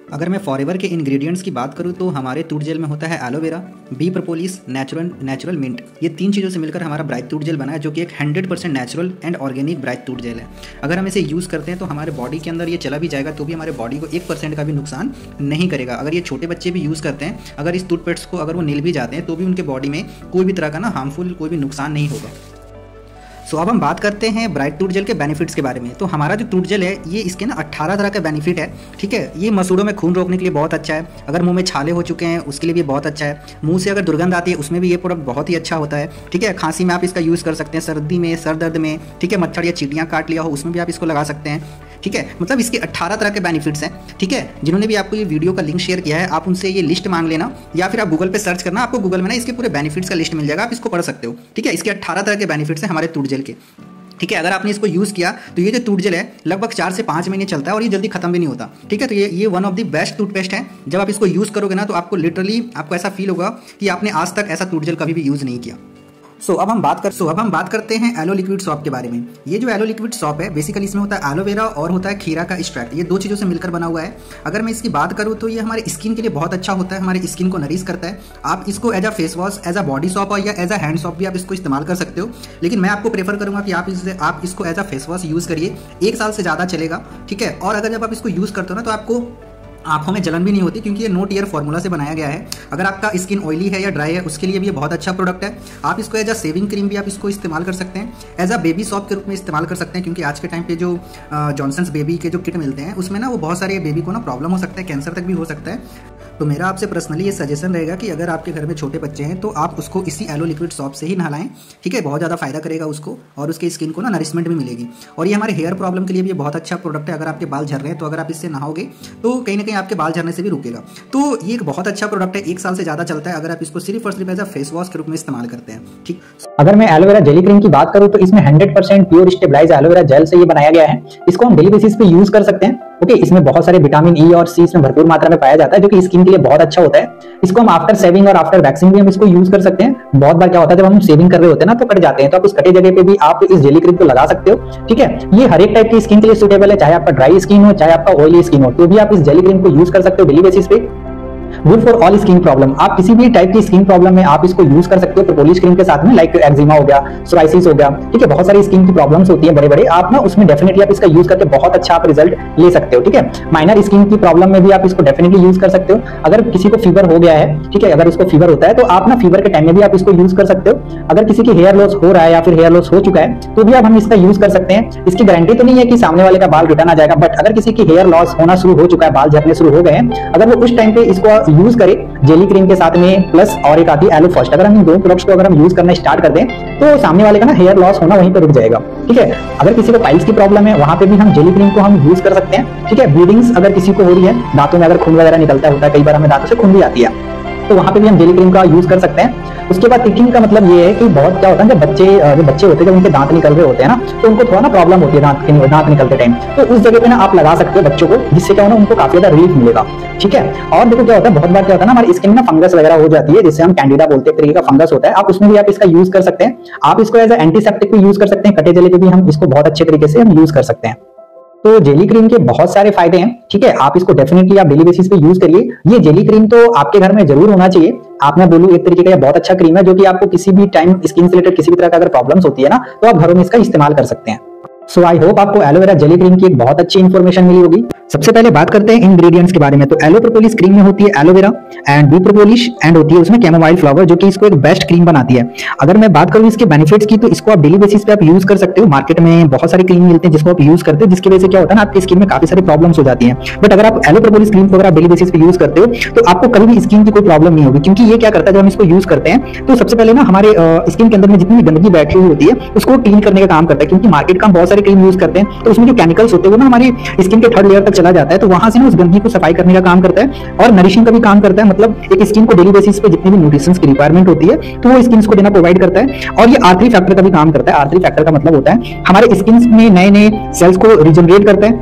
अगर मैं फॉरएवर के इंग्रेडिएंट्स की बात करूं तो हमारे तूट जेल में होता है aloe vera, bee propolis, natural natural mint. ये तीन चीज़ों से मिलकर हमारा ब्राइट तूट जेल बना है, जो कि एक hundred percent natural and organic bright tooth gel है। अगर हम इसे यूज़ करते हैं तो हमारे बॉडी के अंदर ये चला भी जाएगा तो भी हमारे बॉडी को एक परसेंट का भी नुकसान नहीं करेगा। अगर ये छोटे बच्चे भी यूज़ करते हैं, अगर इस टूथपेस्ट को अगर वो नील भी जाते हैं तो भी उनके बॉडी में कोई भी तरह का ना हार्मफुल कोई भी नुकसान नहीं होगा। सो so, अब हम बात करते हैं ब्राइट टूट जेल के बेनिफिट्स के बारे में। तो हमारा जो टूट जेल है ये इसके ना अट्ठारह तरह का बेनिफिट है, ठीक है। ये मसूड़ों में खून रोकने के लिए बहुत अच्छा है, अगर मुंह में छाले हो चुके हैं उसके लिए भी बहुत अच्छा है, मुंह से अगर दुर्गंध आती है उसमें भी ये प्रोडक्ट बहुत ही अच्छा होता है, ठीक है। खांसी में आप इसका यूज़ कर सकते हैं, सर्दी में, सर दर्द में, ठीक है, मच्छर या चींटियाँ काट लिया हो उसमें भी आप इसको लगा सकते हैं, ठीक है। मतलब इसके अट्ठारह तरह के बेनिफिट्स हैं, ठीक है। जिन्होंने भी आपको ये वीडियो का लिंक शेयर किया है आप उनसे ये लिस्ट मांग लेना, या फिर आप गूगल पे सर्च करना, आपको गूगल में ना इसके पूरे बेनिफिट्स का लिस्ट मिल जाएगा, आप इसको पढ़ सकते हो, ठीक है। इसके अट्ठारह तरह के बेनिफिट्स हैं हमारे टूट जेल के, ठीक है। अगर आपने इसको यूज़ किया तो ये जो टूट जेल है लगभग चार से पाँच महीने चलता है और ये जल्दी खत्म भी नहीं होता, ठीक है। तो ये ये one of the best toothpaste है। जब आप इसको यूज़ करोगे ना तो आपको लिटरली आपको ऐसा फील होगा कि आपने आज तक ऐसा टूट जेल कभी भी यूज़ नहीं किया। सो so, अब हम बात कर सो so, अब हम बात करते हैं एलो लिक्विड सॉप के बारे में। ये जो एलो लिक्विड सॉप है बेसिकली इसमें होता है एलोवेरा और होता है खीरा का एक्सट्रैक्ट, ये दो चीज़ों से मिलकर बना हुआ है। अगर मैं इसकी बात करूँ तो ये हमारे स्किन के लिए बहुत अच्छा होता है, हमारे स्किन को नरिश करता है। आप इसको as a face wash, as a body soap या एज अ हैंड सॉप भी आप इसको इस्तेमाल कर सकते हो, लेकिन मैं आपको प्रेफर करूँगा कि आप इसे आप इसको as a face wash use करिए, एक साल से ज़्यादा चलेगा, ठीक है। और अगर जब आप इसको यूज़ करते हो ना तो आपको आंखों में जलन भी नहीं होती, क्योंकि ये नो टियर फॉर्मूला से बनाया गया है। अगर आपका स्किन ऑयली है या ड्राई है उसके लिए भी ये बहुत अच्छा प्रोडक्ट है। आप इसको एज अ सेविंग क्रीम भी आप इसको इस्तेमाल कर सकते हैं, एज अ बेबी सॉप के रूप में इस्तेमाल कर सकते हैं, क्योंकि आज के टाइम पे जो जॉनसन्स बेबी के जो किट मिलते हैं उसमें ना वो बहुत सारे बेबी को ना प्रॉब्लम हो सकता है, कैंसर तक भी हो सकता है। तो मेरा आपसे पर्सनली ये सजेशन रहेगा कि अगर आपके घर में छोटे बच्चे हैं तो आप उसको इसी एलो लिक्विड सॉप से ही नहलाएं, ठीक है। बहुत ज़्यादा फायदा करेगा उसको और उसके स्किन को ना नरिशमेंट भी मिलेगी। और ये हमारे हेयर प्रॉब्लम के लिए भी बहुत अच्छा प्रोडक्ट है। अगर आपके बाल झड़ रहे हैं तो अगर आप इससे नहाओगे तो कहीं ना कहीं आपके बाल झड़ने से भी रुकेगा। तो ये एक बहुत अच्छा प्रोडक्ट है, एक साल से ज़्यादा चलता है अगर आप इसको सिर्फ और सिर्फ एज अ फेस वॉश के रूप में इस्तेमाल करते हैं, ठीक। अगर मैं एलोवेरा जेली क्रीम की बात करूं तो इसमें hundred percent pure stabilize aloe vera gel से ये बनाया गया है। इसको हम डेली बेसिस पे यूज कर सकते हैं, ओके। इसमें बहुत सारे विटामिन ई और सी इसमें भरपूर मात्रा में पाया जाता है, जो कि स्किन के लिए बहुत अच्छा होता है। इसको हम आफ्टर सेविंग और आफ्टर वैक्सिंग भी हम इसको यूज कर सकते हैं। बहुत बार क्या होता है जब हम सेविंग कर रहे होते हैं ना तो कट जाते हैं, तो आप उस कटे जगह पे भी आप इस जेली क्रीम को लगा सकते हो, ठीक है। ये हर एक टाइप की स्किन के लिए सुटेबल है, चाहे आपका ड्राई स्किन हो चाहे आपका ऑयली स्किन हो, तो भी आप इस जेली क्रीम को यूज कर सकते हो डेली बेसिस पे। Good for all skin problem, आप किसी भी टाइप की स्किन प्रॉब्लम में आप इसको यूज कर सकते हो प्रोपोलिस क्रीम के साथ में, लाइक एक्जिमा हो गया, सोराइसिस हो गया, ठीक है। बहुत सारी स्किन की प्रॉब्लम्स होती है बड़े बड़े, आप ना उसमें डेफिनेटली आप इसका यूज करके बहुत अच्छा आप रिजल्ट ले सकते हो, ठीक है। माइनर स्किन की प्रॉब्लम में भी आप इसको डेफिनेटली यूज कर सकते हो। अगर किसी को फीवर हो गया है, ठीक है, अगर उसको फीवर होता है तो आप ना फीवर के टाइम में भी आप इसको यूज कर सकते हो। अगर किसी की हेयर लॉस हो रहा है या फिर हेयर लॉस हो चुका है तो भी आप हम इसका यूज कर सकते हैं। इसकी गारंटी तो नहीं है कि सामने वाले का बाल रिटर्न आ जाएगा, बट अगर किसी की हेयर लॉस होना शुरू हो चुका है, बाल झड़ने शुरू हो गए हैं, अगर वो उस टाइम पे इसको यूज करे जेली क्रीम के साथ में, प्लस और एक आती है एलो फर्स्ट, अगर हम इन दोनों प्रोडक्ट्स को अगर हम यूज करना स्टार्ट कर दें तो सामने वाले का ना हेयर लॉस होना वहीं पर रुक जाएगा, ठीक है। अगर किसी को पाइल्स की प्रॉब्लम है वहां पे भी हम जेली क्रीम को हम यूज कर सकते हैं, ठीक है। ब्लीडिंग्स अगर किसी को हो रही है, दांतों में अगर खून वगैरह निकलता होता है, कई बार हमें दांतों से खून भी आती है, तो वहां पे भी हम जेली क्रीम का यूज कर सकते हैं। उसके बाद टिकिंग का मतलब ये है कि बहुत क्या होता है जब बच्चे जो बच्चे होते हैं जब उनके दांत निकल रहे होते हैं ना तो उनको थोड़ा ना प्रॉब्लम होती है दांत दांत निकलते टाइम, तो उस जगह पे ना आप लगा सकते हो बच्चों को, जिससे क्या होना उनको काफी ज्यादा रिलीफ मिलेगा, ठीक है। और देखो क्या होता है बहुत बार क्या होता है ना हमारी स्किन में ना फंगस वगैरह हो जाती है, जिससे हम कैंडिडा बोलते हैं, तरीके का फंगस होता है, आप उसमें भी आप इसका यूज कर सकते हैं। आप इसको एज एंटीसेप्टिक भी यूज कर सकते हैं, कटे जले के भी हम इसको बहुत अच्छे तरीके से हम यूज कर सकते हैं। तो जेली क्रीम के बहुत सारे फायदे हैं, ठीक है। आप इसको डेफिनेटली आप डेली बेसिस पे यूज करिए। ये जेली क्रीम तो आपके घर में जरूर होना चाहिए। आप मैं बोलूं एक तरीके का बहुत अच्छा क्रीम है, जो कि आपको किसी भी टाइम स्किन से रिलेटेड किसी भी तरह का अगर प्रॉब्लम्स होती है ना तो आप घरों में इसका इस्तेमाल कर सकते हैं। सो आई होप आपको एलोवेरा जेली क्रीम की एक बहुत अच्छी इन्फॉर्मेशन मिली होगी। सबसे पहले बात करते हैं इंग्रेडिएंट्स के बारे में। तो एलो प्रोपोलिस क्रीम में होती है aloe vera and bee propolis and होती है उसमें कैमोमाइल फ्लावर, जो कि इसको एक बेस्ट क्रीम बनाती है। अगर मैं बात करूं इसके बेनिफिट्स की तो इसको आप डेली बेसिस पे आप यूज कर सकते हो। मार्केट में बहुत सारी क्रीम मिलते हैं जिसको आप यूज करते हो, जिसकी वजह से क्या होता है ना आपकी स्किन में काफी सारी प्रॉब्लम्स हो जाती है। बट अगर आप एलो प्रोपोलिस क्रीम को अगर आप डेली बेसिस पे यूज करते हो तो आपको कभी भी स्किन की कोई प्रॉब्लम नहीं होगी, क्योंकि ये क्या करता है जब हम इसको यूज करते हैं तो सबसे पहले ना हमारे स्किन के अंदर में जितनी भी गंदगी बैठी हुई होती है उसको क्लीन करने का काम करता है। क्योंकि मार्केट का हम बहुत सारी क्रीम यूज करते हैं तो उसमें जो केमिकल्स होते हैं वो ना हमारी स्किन के थर्ड लेयर तक चला जाता है, तो वहां से ना उस गंदगी को सफाई करने का काम करता है और नरिशिंग का भी काम करता है। मतलब एक स्किन को डेली बेसिस पे जितनी भी न्यूट्रिशंस की रिक्वायरमेंट होती है तो वो स्किन को देना प्रोवाइड करता है। और ये आर थ्री फैक्टर का भी काम करता है। आर थ्री फैक्टर का मतलब होता है हमारे स्किन में नए नए सेल्स को रिजनरेट करता है,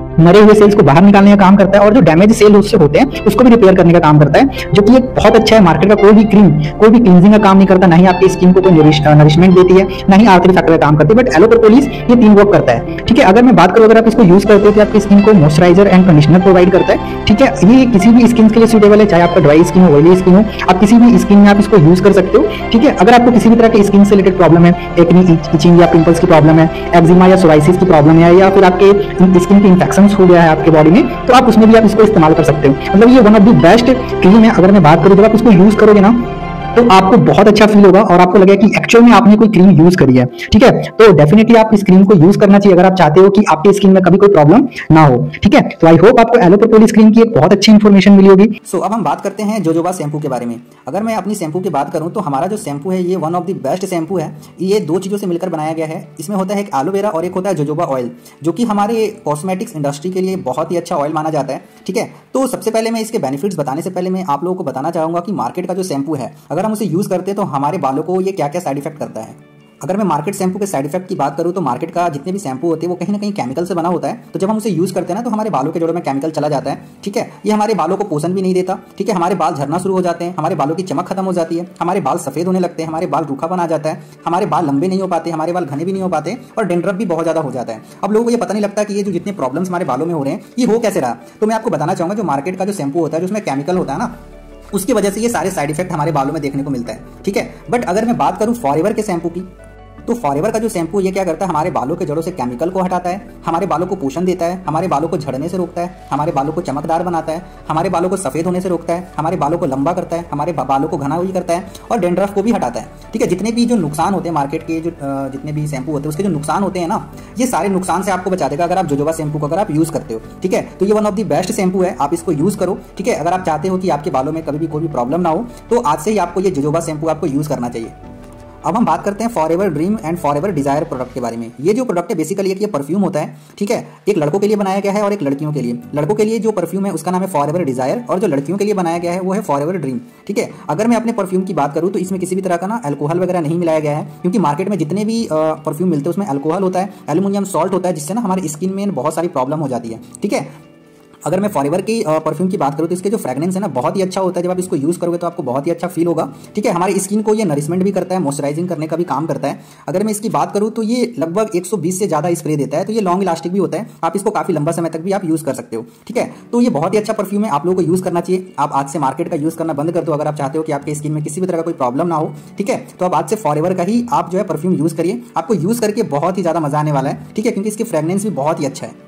मरे हुए सेल्स को बाहर निकालने का काम करता है और जो डैमेज सेल उससे होते हैं उसको भी रिपेयर करने का काम करता है, जो कि एक बहुत अच्छा है। मार्केट का कोई भी क्रीम कोई भी क्लींजिंग का काम नहीं करता, ना ही आपकी स्किन को कोई नरिशमेंट देती है, ना ही आर्टरी फैक्टर का काम करती है, बट एलो प्रोपोलिस ये तीन वर्क करता है। ठीक है, अगर मैं बात करूं, अगर आप इसको यूज करते हो तो आपकी स्किन को मॉइस्चराइजर एंड कंडीशनर प्रोवाइड करता है। ठीक है, ये किसी भी स्किन के लिए सूटेबल है, चाहे आपका ड्राई स्किन हो, ऑयली स्किन हो, आप किसी भी स्किन में आप इसको यूज कर सकते हो। ठीक है, अगर आपको किसी भी तरह की स्किन से रिलेटेड प्रॉब्लम है, एक्ने, इचिंग या पिंपल्स की प्रॉब्लम है, एक्जिमा या सोराइसिस की प्रॉब्लम है, या फिर आपके स्किन के इन्फेक्शंस हो गया है आपके बॉडी में, तो आप उसमें भी आप इसको इस्तेमाल कर सकते हो। मतलब ये one of the best cream है। अगर मैं बात करूं, जब आप इसको यूज करोगे ना तो आपको बहुत अच्छा फील होगा और आपको लगेगा कि एक्चुअल में आपने कोई क्रीम यूज करी है। ठीक है, तो डेफिनेटली आप इस क्रीम को यूज करना चाहिए अगर आप चाहते हो कि आपकी स्किन में कभी कोई प्रॉब्लम ना हो। ठीक है, तो आई होप आपको एलो प्रोपोलिस क्रीम की एक बहुत अच्छी इंफॉर्मेशन मिली होगी। सो so, अब हम बात करते हैं जोजोबा शैम्पू के बारे में। अगर मैं अपनी शैम्पू की बात करूं तो हमारा जो शैम्पू है ये one of the best shampoo है। ये दो चीज़ों से मिलकर बनाया गया है। इसमें होता है एक एलोवेरा और एक होता है जोजोबा ऑयल, जो कि हमारे कॉस्मेटिक्स इंडस्ट्री के लिए बहुत ही अच्छा ऑयल माना जाता है। ठीक है, तो सबसे पहले मैं इसके बेनिफिट्स बताने से पहले मैं आप लोगों को बताना चाहूँगा कि मार्केट का जो शैम्पू है, अगर हम उसे यूज़ करते हैं तो हमारे बालों को ये क्या क्या साइड इफेक्ट करता है। अगर मैं मार्केट शैम्पू के साइड इफेक्ट की बात करूं तो मार्केट का जितने भी शैम्पू होते हैं वो कहीं ना कहीं केमिकल से बना होता है। तो जब हम उसे यूज करते हैं ना तो हमारे बालों के जोड़ों में केमिकल चला जाता है। ठीक है, ये हमारे बालों को पोषण भी नहीं देता। ठीक है, हमारे बाल झड़ना शुरू हो जाते हैं, हमारे बालों की चमक खत्म हो जाती है, हमारे बाल सफेद होने लगते हैं, हमारे बाल रूखापन आ जाता है, हमारे बाल लंबे नहीं हो पाते, हमारे बाल घने भी नहीं हो पाते और डेंड्रफ भी बहुत ज्यादा हो जाता है। अब लोगों को ये पता नहीं लगता कि ये जो जितने प्रॉब्लम्स हमारे बालों में हो रहे हैं ये हो कैसे रहा। तो मैं आपको बताना चाहूंगा, जो मार्केट का जो शैम्पू होता है, जो उसमें केमिकल होता है ना, उसकी वजह से ये सारे साइड इफेक्ट हमारे बालों में देखने को मिलता है। ठीक है, बट अगर मैं बात करूं फॉरएवर के शैम्पू की, तो फॉरएवर का जो शैम्पू ये क्या करता है, हमारे बालों के जड़ों से केमिकल को हटाता है, हमारे बालों को पोषण देता है, हमारे बालों को झड़ने से रोकता है, हमारे बालों को चमकदार बनाता है, हमारे बालों को सफेद होने से रोकता है, हमारे बालों को लंबा करता है, हमारे बालों को घना हुई करता है और डेंड्रफ को भी हटाता है। ठीक है, जितने भी जो नुकसान होते हैं मार्केट के, जो जितने भी शैम्पू होते हैं उसके जो नुकसान होते हैं ना, ये सारे नुकसान से आपको बचा देगा अगर आप जोजोबा शैम्पू को अगर आप यूज करते हो। ठीक है, तो ये one of the best shampoo है, आप इसको यूज करो। ठीक है, अगर आप चाहते हो कि आपके बालों में कभी भी कोई भी प्रॉब्लम ना हो तो आज से ही आपको ये जोजोबा शैम्पू आपको यूज करना चाहिए। अब हम बात करते हैं Forever dream and Forever desire product के बारे में। ये जो प्रोडक्ट है बेसिकली एक ये परफ्यूम होता है। ठीक है, एक लड़कों के लिए बनाया गया है और एक लड़कियों के लिए। लड़कों के लिए जो परफ्यूम है उसका नाम है फॉरएवर डिजायर और जो लड़कियों के लिए बनाया गया है वो है फॉरएवर ड्रीम। ठीक है, अगर मैं अपने परफ्यूम की बात करूँ तो इसमें किसी भी तरह का ना अल्कोहल वगैरह नहीं मिलाया गया है, क्योंकि मार्केट में जितने भी परफ्यूम मिलते हैं उसमें अल्कोहल होता है, एल्यूमिनियम सॉल्ट होता है, जिससे ना हमारी स्किन में बहुत सारी प्रॉब्लम हो जाती है। ठीक है, अगर मैं फॉरएवर की परफ्यूम की बात करूँ तो इसके जो फ्रेग्रेंस है ना बहुत ही अच्छा होता है। जब आप इसको यूज करोगे तो आपको बहुत ही अच्छा फील होगा। ठीक है, हमारी स्किन को ये नरिशमेंट भी करता है, मॉइस्चराइजिंग करने का भी काम करता है। अगर मैं इसकी बात करूँ तो ये लगभग एक सौ बीस से ज्यादा स्प्रे देता है, तो ये लॉन्ग इलास्टिक भी होता है, आप इसको काफी लंबा समय तक भी आप यूज कर सकते हो। ठीक है, तो ये बहुत ही अच्छा परफ्यूम है, आप लोगों को यूज करना चाहिए। आप आज से मार्केट का यूज करना बंद कर दो अगर आप चाहते हो कि आपकी स्किन में किसी भी तरह का कोई प्रॉब्लम ना हो। ठीक है, तो आप आज से फॉरएवर का ही आप जो है परफ्यूम यूज करिए, आपको यूज करके बहुत ही ज्यादा मजा आने वाला है। ठीक है, क्योंकि इसकी फ्रेग्रेंस भी बहुत ही अच्छा है।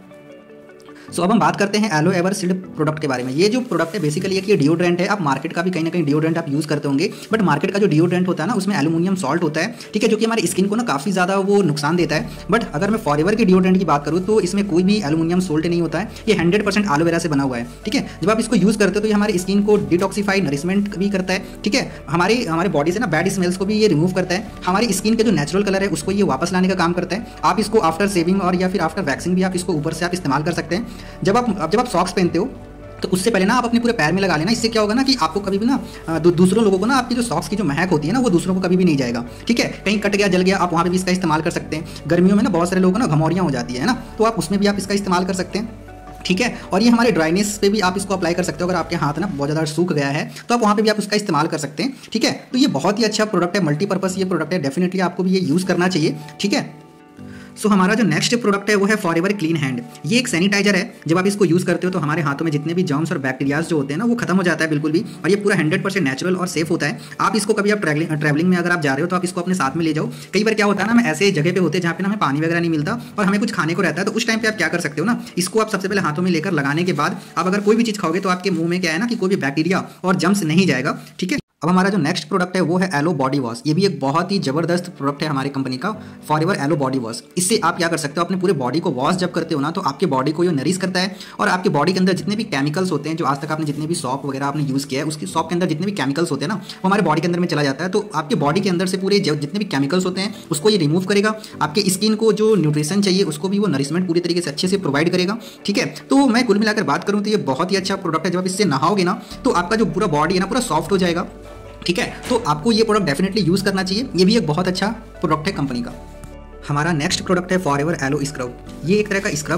सो so, अब हम बात करते हैं एलो एवर सीड प्रोडक्ट के बारे में। ये जो प्रोडक्ट है बेसिकली एक ये डिओड्रेंट है। आप मार्केट का भी कहीं ना कहीं डिओड्रेंट आप यूज करते होंगे, बट मार्केट का जो डिओड्रेंट होता है ना उसमें एल्यूमिनियम सॉल्ट होता है। ठीक है, जो कि हमारी स्किन को ना काफी ज्यादा वो नुकसान देता है। बट अगर मैं फॉरएवर के डिओड्रेंट की बात करूँ तो इसमें कोई भी एल्यूमिनियम सॉल्ट नहीं होता है, ये हंड्रेड परसेंट एलोवेरा से बना हुआ है। ठीक है, जब आप इसको यूज करते हो तो ये हमारी स्किन को डिटॉक्सीफाई नरिशमेंट भी करता है। ठीक है, हमारी हमारे बॉडी से ना बैड स्मेल्स को भी ये रिमूव करता है, हमारी स्किन के जो नेचुरल कलर है उसको ये वापस लाने का काम करता है। आप इसको आफ्टर सेविंग और या फिर आफ्टर वैक्सिंग भी आप इसको ऊपर से आप इस्तेमाल कर सकते हैं। जब आप जब आप सॉक्स पहनते हो तो उससे पहले ना आप अपने पूरे पैर में लगा लेना। इससे क्या होगा ना कि आपको कभी भी ना दू, दूसरों लोगों को ना आपकी जो सॉक्स की जो महक होती है ना वो दूसरों को कभी भी नहीं जाएगा। ठीक है, कहीं कट गया जल गया आप वहाँ पे भी इसका इस्तेमाल कर सकते हैं। गर्मियों में ना बहुत सारे लोगों को ना घमौरियाँ हो जाती है ना, तो आप उसमें भी आप इसका इस्तेमाल कर सकते हैं। ठीक है, और ये हमारे ड्राइनेस पे भी आप इसको अप्लाई कर सकते हो। अगर आपके हाथ ना बहुत ज़्यादा सूख गया है तो आप वहाँ पे भी आप उसका इस्तेमाल कर सकते हैं। ठीक है, तो ये बहुत ही अच्छा प्रोडक्ट है, मल्टीपर्पज़ ये प्रोडक्ट है, डेफिनेटली आपको भी ये यूज़ करना चाहिए। ठीक है, सो so, हमारा जो नेक्स्ट प्रोडक्ट है वो है फॉरएवर क्लीन हैंड। ये एक सैनिटाइजर है, जब आप इसको यूज करते हो तो हमारे हाथों में जितने भी जर्म्स और बैक्टीरियाज जो होते हैं ना वो खत्म हो जाता है बिल्कुल भी, और ये पूरा हंड्रेड परसेंट नेचुरल और सेफ होता है। आप इसको कभी आप ट्रैवलिंग ट्रैवलिंग में अगर आप जा रहे हो तो आप इसको अपने साथ में ले जाओ। कई बार क्या होता है ना, हम ऐसे जगह पे होते हैं जहाँ पे ना हमें पानी वगैरह नहीं मिलता और हमें कुछ खाने को रहता है, तो उस टाइम पे आप क्या कर सकते हो ना, इसको आप सबसे पहले हाथों में लेकर लगाने के बाद आप अगर कोई भी चीज़ खाओगे तो आपके मुंह में क्या है ना कि कोई भी बैक्टीरिया और जर्म्स नहीं जाएगा। ठीक है, अब हमारा जो नेक्स्ट प्रोडक्ट है वो है एलो बॉडी वॉश। ये भी एक बहुत ही जबरदस्त प्रोडक्ट है हमारी कंपनी का, फॉरएवर एलो बॉडी वॉश। इससे आप क्या कर सकते हो, अपने पूरे बॉडी को वॉश जब करते हो ना तो आपके बॉडी को ये नरिश करता है और आपके बॉडी के अंदर जितने भी केमिकल्स होते हैं, जो आज तक आपने जितने भी सॉप वगैरह आपने यूज़ किया है उसकी सॉप के अंदर जितने भी केमिकल्स होते हैं ना वो हमारे बॉडी के अंदर में चला जाता है। तो आपके बॉडी के अंदर से पूरे जितने भी केमिकल्स होते हैं उसको ये रिमूव करेगा। आपके स्किन को जो न्यूट्रिशन चाहिए उसको भी वो नरिशमेंट पूरी तरीके से अच्छे से प्रोवाइड करेगा। ठीक है, तो मैं कुल मिलाकर बात करूँ तो ये बहुत ही अच्छा प्रोडक्ट है। जब आप इससे नहाओगे ना तो आपका जो पूरा बॉडी है ना पूरा सॉफ्ट हो जाएगा। ठीक है, तो आपको ये प्रोडक्ट डेफिनेटली यूज़ करना चाहिए, ये भी एक बहुत अच्छा प्रोडक्ट है कंपनी का। हमारा नेक्स्ट प्रोडक्ट है फॉरएवर एलो स्क्रब। ये एक तरह का स्क्रब है।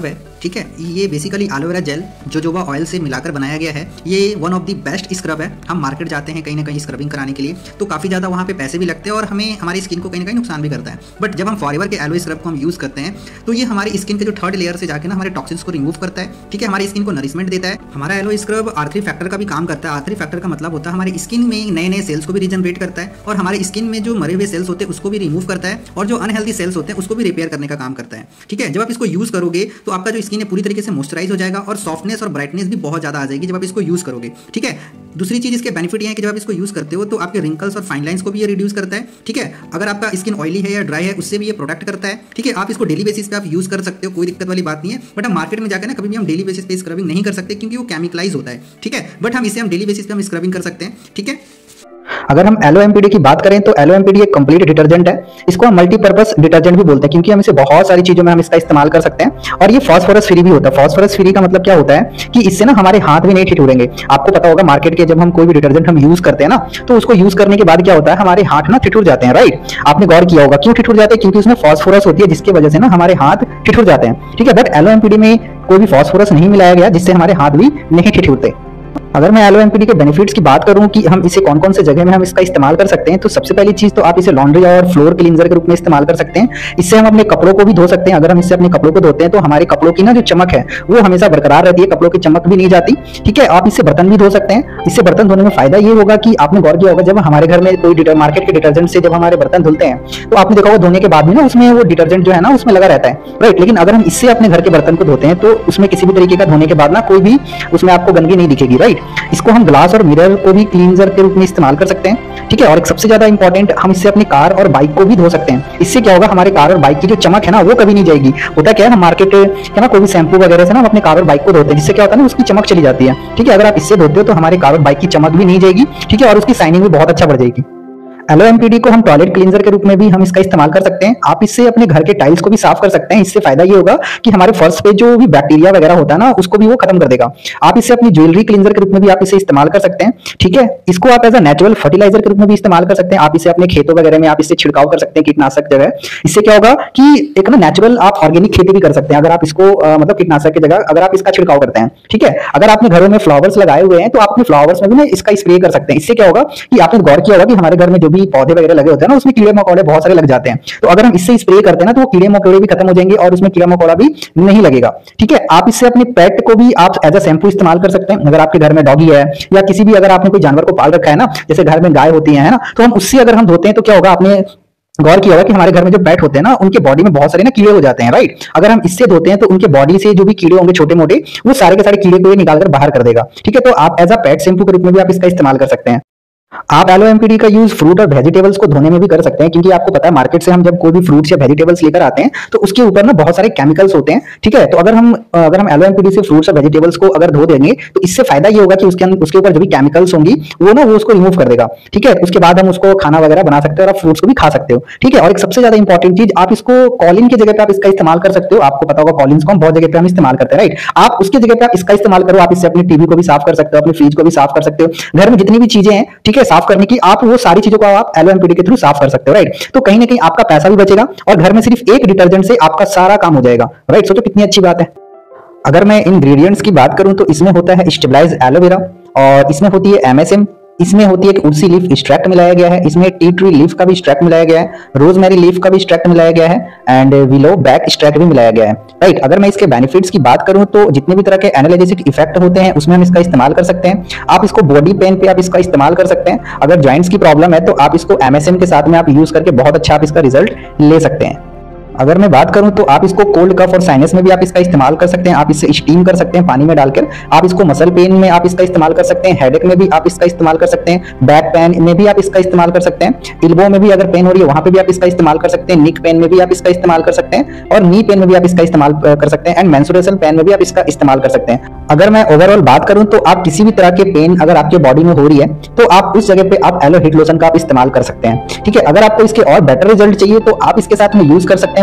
ठीक है। ये basically aloe vera gel jojoba oil से मिलाकर बनाया गया है। ये one of the best scrub है। हम मार्केट जाते हैं कहीं ना कहीं स्क्रबिंग कराने के लिए, तो काफ़ी ज़्यादा वहाँ पे पैसे भी लगते हैं और हमें हमारी स्किन को कहीं ना कहीं नुकसान भी करता है। बट जब हम फॉरएवर के एलोए स्क्रब को हम यूज़ करते हैं तो ये हमारी स्किन के जो थर्ड लेयर से जाकर ना हमारे टॉक्सिन्स को रिमूव करता है, ठीक है, हमारी स्किन को नरिशमेंट देता है। हमारा aloe scrub R three factor का भी काम करता है। आर थ्री फैक्टर का मतलब होता है हमारी स्किन में नए नए सेल्स को भी रीजनरेट करता है और हमारी स्किन में जो मरे हुए सेल्स होते हैं उसको भी रिमूव करता है और जो अनहेल्दी सेल्स होते हैं उसको भी रिपेयर करने का काम करता है, ठीक है। जब आप इसको यूज़ करोगे तो आपका जो स्किन है पूरी तरीके से मॉइस्चराइज हो जाएगा और सॉफ्टनेस और ब्राइटनेस भी बहुत ज़्यादा आ जाएगी जब आप इसको यूज़ करोगे, ठीक है। दूसरी चीज़ इसके बेनिफिट ये है कि जब आप इसको यूज़ करते हो तो आपके रिंकल्स और फाइन लाइंस को भी ये रिड्यूस करता है, ठीक है। अगर आपका स्किन ऑयली है या ड्राई है उससे भी ये प्रोटेक्ट करता है, ठीक है। आप इसको डेली बेसिस पे आप यूज़ कर सकते हो, कोई दिक्कत वाली बात नहीं है। बट हम मार्केट में जाकर ना कभी भी हम डेली बेसिस पे स्क्रबिंग नहीं कर सकते क्योंकि वो केमिकलाइज होता है, ठीक है। बट हम इसे हम डेली बेसिस पे हम स्क्रबिंग कर सकते हैं, ठीक है। अगर हम एलो एमपीडी की बात करें तो एलो एमपीडी एक कंप्लीट डिटर्जेंट है। इसको हम मल्टीपर्पस डिटर्जेंट भी बोलते हैं क्योंकि हम इसे बहुत सारी चीजों में हम इसका इस्तेमाल कर सकते हैं और ये फास्फोरस फ्री भी होता है। फास्फोरस फ्री का मतलब क्या होता है कि इससे ना हमारे हाथ भी नहीं ठिठुरेंगे। आपको पता होगा मार्केट के जब हम कोई भी डिटर्जेंट हम यूज करते हैं ना तो उसको यूज करने के बाद क्या होता है हमारे हाथ ना ठिठुर जाते हैं, राइट। आपने गौर किया होगा क्यों ठिठुर जाते हैं, क्योंकि उसमें फास्फोरस होती है जिसकी वजह से ना हमारे हाथ ठिठुर जाते हैं, ठीक है। बट एलो एमपीडी में कोई भी फास्फोरस नहीं मिलाया गया जिससे हमारे हाथ भी नहीं ठिठुरते। अगर मैं एलो एमपीडी के बेनिफिट्स की बात करूं कि हम इसे कौन कौन से जगह में हम इसका इस्तेमाल कर सकते हैं तो सबसे पहली चीज तो आप इसे लॉन्ड्री और फ्लोर क्लींजर के रूप में इस्तेमाल कर सकते हैं। इससे हम अपने कपड़ों को भी धो सकते हैं। अगर हम इससे अपने कपड़ों को धोते हैं तो हमारे कपड़ों की ना जो चमक है वो हमेशा बरकरार रहती है, कपड़ों की चमक भी नहीं जाती, ठीक है। आप इससे बर्तन भी धो सकते हैं। इससे बर्तन धोने में फायदा ये होगा कि आपने गौर किया होगा जब हमारे घर में कोई मार्केट के डिटर्जेंट से जब हमारे बर्तन धुलते हैं तो आपने देखा होगा धोने के बाद भी ना उसमें वो डिटर्जेंट जो है ना उसमें लगा रहता है, राइट। लेकिन अगर हम इससे अपने घर के बर्तन को धोते हैं तो उसमें किसी भी तरीके का धोने के बाद ना कोई भी उसमें आपको गंदगी नहीं दिखेगी, राइट। इसको हम ग्लास और मिरर को भी क्लींजर के रूप में इस्तेमाल कर सकते हैं, ठीक है। और एक सबसे ज्यादा इंपॉर्टेंट, हम इससे अपनी कार और बाइक को भी धो सकते हैं। इससे क्या होगा हमारे कार और बाइक की जो चमक है ना वो कभी नहीं जाएगी। होता क्या है हम मार्केट के ना कोई भी शैम्पू वगैरह से ना हम अपने कार और बाइक को धोते हैं जिससे क्या होता है ना उसकी चमक चली जाती है, ठीक है। अगर आप इससे धोते हो तो हमारे कार और बाइक की चमक भी नहीं जाएगी, ठीक है, और उसकी शाइनिंग भी बहुत अच्छा बढ़ जाएगी। एलो एमपीडी को हम टॉयलेट क्लींजर के रूप में भी हम इसका इस्तेमाल कर सकते हैं। आप इससे अपने घर के टाइल्स को भी साफ कर सकते हैं। इससे फायदा ये होगा कि हमारे फर्श पे जो भी बैक्टीरिया वगैरह होता है ना उसको भी वो खत्म कर देगा। आप इससे अपनी ज्वेलरी क्लींजर के रूप में भी आप इसे इस्तेमाल कर सकते हैं, ठीक है। इसको आप एज अ नेचुरल फर्टिलाइजर के रूप में भी इस्तेमाल कर सकते हैं। आप इसे अपने खेतों वगैरह में आप इससे छिड़काव कर सकते हैं कीटनाशक जगह। इससे क्या होगा कि एक ना नेचुरल आप ऑर्गेनिक खेती भी कर सकते हैं अगर आप इसको आ, मतलब कीटनाशक की जगह अगर आप इसका छिड़काव करते हैं, ठीक है। अगर आपने घरों में फ्लावर्स लगाए हुए हैं तो आप अपने फ्लावर्स में भी ना इसका स्प्रे कर सकते हैं। इससे क्या होगा कि आपने गौर किया होगा कि हमारे घर में जो भी पौधे वगैरह लगे होते हैं ना उसमें कीड़े मकोड़े बहुत सारे लग जाते हैं, तो अगर हम इससे स्प्रे करते हैं ना तो वो कीड़े मकोड़े भी खत्म हो जाएंगे और उसमें कीड़ा मकोड़ा भी नहीं लगेगा, ठीक है। आप इससे अपने पेट को भी आप एज अ शैम्पू इस्तेमाल कर सकते हैं। अगर आपके घर में डॉगी है या किसी भी अगर आपने कोई जानवर को पाल रखा है ना, जैसे घर में गाय होती है ना, तो हम उससे अगर हम धोते हैं तो क्या होगा, आपने गौर किया होगा कि हमारे घर में जो पेट होते हैं ना उनके बॉडी में बहुत सारे ना कीड़े हो जाते हैं, राइट। अगर हम इससे धोते हैं तो उनके बॉडी से जो भी कीड़े होंगे छोटे मोटे वो सारे के सारे कीड़े को निकालकर बाहर कर देगा, ठीक है। तो आप एज अ पेट शैम्पू के रूप में भी आप इसका इस्तेमाल कर सकते हैं। आप एलो एमपीडी का यूज फ्रूट और वेजिटेबल्स को धोने में भी कर सकते हैं क्योंकि आपको पता है मार्केट से हम जब कोई भी फ्रूट्स या वेजिटेबल्स लेकर आते हैं तो उसके ऊपर ना बहुत सारे केमिकल्स होते हैं, ठीक है। तो अगर हम अगर हम एलो एमपीडी से फ्रूट्स और वेजिटेबल्स को अगर धो देंगे तो इससे फायदा ये होगा कि उसके उसके ऊपर जो भी केमिकल्स होंगी वो ना वो उसको रिमूव कर देगा, ठीक है। उसके बाद हम उसको खाना वगैरह बना सकते हैं और आप फ्रूट्स को भी खा सकते हो, ठीक है। और एक सबसे ज्यादा इंपॉर्टेंट चीज, आप इसको कॉलिन की जगह पे आप इसका इस्तेमाल कर सकते हो। आपको पता होगा कॉलिन्स को हम बहुत जगह पे हम इस्तेमाल करते हैं, राइट। आप उसकी जगह पे आप इसका इस्तेमाल करो। आप इससे अपनी टीवी को भी साफ कर सकते हो, अपने फ्रिज को भी साफ कर सकते हो। घर में जितनी भी चीजें हैं, ठीक है, साफ करने की, आप वो सारी चीजों को आप एलो एमपीडी के थ्रू साफ कर सकते हो, राइट। तो कहीं ना कहीं आपका पैसा भी बचेगा और घर में सिर्फ एक डिटर्जेंट से आपका सारा काम हो जाएगा, राइट। सोचो कितनी अच्छी बात है। अगर मैं इंग्रेडिएंट्स की बात करूं तो इसमें होता है स्टेबलाइज एलोवेरा और इसमें होती है एमएसएम, इसमें होती है कि उर्सी लीफ एक्सट्रैक्ट मिलाया गया है, इसमें टी ट्री लीफ का भी एक्सट्रैक्ट मिलाया गया है, रोजमेरी लीफ का भी एक्सट्रैक्ट मिलाया गया है एंड विलो बैक एक्सट्रैक्ट भी मिलाया गया है, राइट। अगर मैं इसके बेनिफिट्स की बात करूं तो जितने भी तरह के एनाल्जेसिक इफेक्ट होते हैं उसमें हम इसका इस्तेमाल कर सकते हैं। आप इसको बॉडी पेन पे आप इसका इस्तेमाल कर सकते हैं। अगर जॉइंट्स की प्रॉब्लम है तो आप इसको एमएसएम के साथ में आप यूज करके बहुत अच्छा आप इसका रिजल्ट ले सकते हैं। अगर मैं बात करूं तो आप इसको कोल्ड कफ और साइनस में भी आप इसका इस्तेमाल कर सकते हैं। आप इससे स्टीम कर सकते हैं पानी में डालकर। आप इसको मसल पेन में आप इसका इस्तेमाल कर सकते हैं, हेडेक में भी आप इसका इस्तेमाल कर सकते हैं, बैक पेन में भी आप इसका इस्तेमाल कर सकते हैं, इल्बो में भी अगर पेन हो रही है वहां पे भी आप इसका इस्तेमाल कर सकते हैं, निक पेन में भी आप इसका इस्तेमाल कर सकते हैं और नी पेन में भी आप इसका इस्तेमाल कर सकते हैं एंड मेंस्ट्रुएशन पेन में भी आप इसका इस्तेमाल कर सकते हैं। अगर मैं ओवरऑल बात करूं तो आप किसी भी तरह के पेन अगर आपके बॉडी में हो रही है तो आप उस जगह पे आप एलो हिट लोशन का आप इस्तेमाल कर सकते हैं, ठीक है। अगर आपको इसके और बेटर रिजल्ट चाहिए तो आप इसके साथ में यूज कर सकते हैं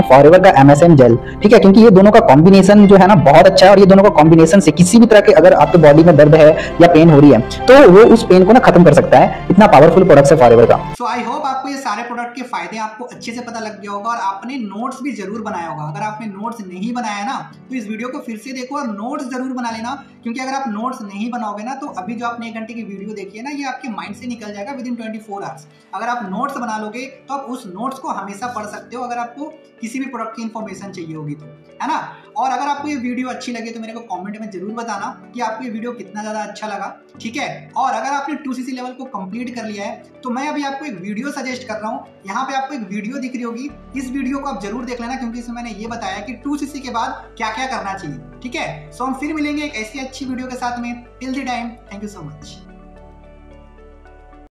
हैं फॉरएवर का एमएसएम जेल, ठीक है, क्योंकि ये दोनों का कॉम्बिनेशन जो है ना बहुत अच्छा है और ये दोनों का कॉम्बिनेशन से किसी भी तरह के अगर आपके बॉडी में दर्द है या पेन हो रही है तो वो उस पेन को ना खत्म कर सकता है। इतना पावरफुल प्रोडक्ट है फॉरएवर का। सो आई होप आपको ये सारे प्रोडक्ट के फायदे आपको अच्छे से पता लग गया होगा और आपने नोट्स भी जरूर बनाया होगा। अगर आपने नोट्स नहीं बनाया ना तो इस वीडियो को फिर से देखो और नोट्स जरूर बना लेना, क्योंकि अगर आप नोट्स नहीं बनाओगे ना तो अभी जो आपने एक घंटे की वीडियो देखी है ना ये आपके माइंड से निकल जाएगा within twenty four hours. अगर आप नोट्स बना लोगे तो आप उस नोट्स को हमेशा पढ़ सकते हो अगर आपको किसी भी प्रोडक्ट की इंफॉर्मेशन चाहिए होगी तो, है ना। और अगर आपको ये वीडियो अच्छी लगे तो मेरे को कमेंट में जरूर बताना कि आपको ये वीडियो कितना ज्यादा अच्छा लगा, ठीक है। और अगर आपने टू सी सी लेवल को कंप्लीट कर लिया है तो मैं अभी आपको एक वीडियो सजेस्ट कर रहा हूँ। यहाँ पे आपको एक वीडियो दिख रही होगी, इस वीडियो को आप जरूर देख लेना, क्योंकि इसमें मैंने ये बताया कि टू सी सी के बाद क्या क्या करना चाहिए, ठीक है। सो हम फिर मिलेंगे एक ऐसी अच्छी वीडियो के साथ में। Till the time, thank you so much.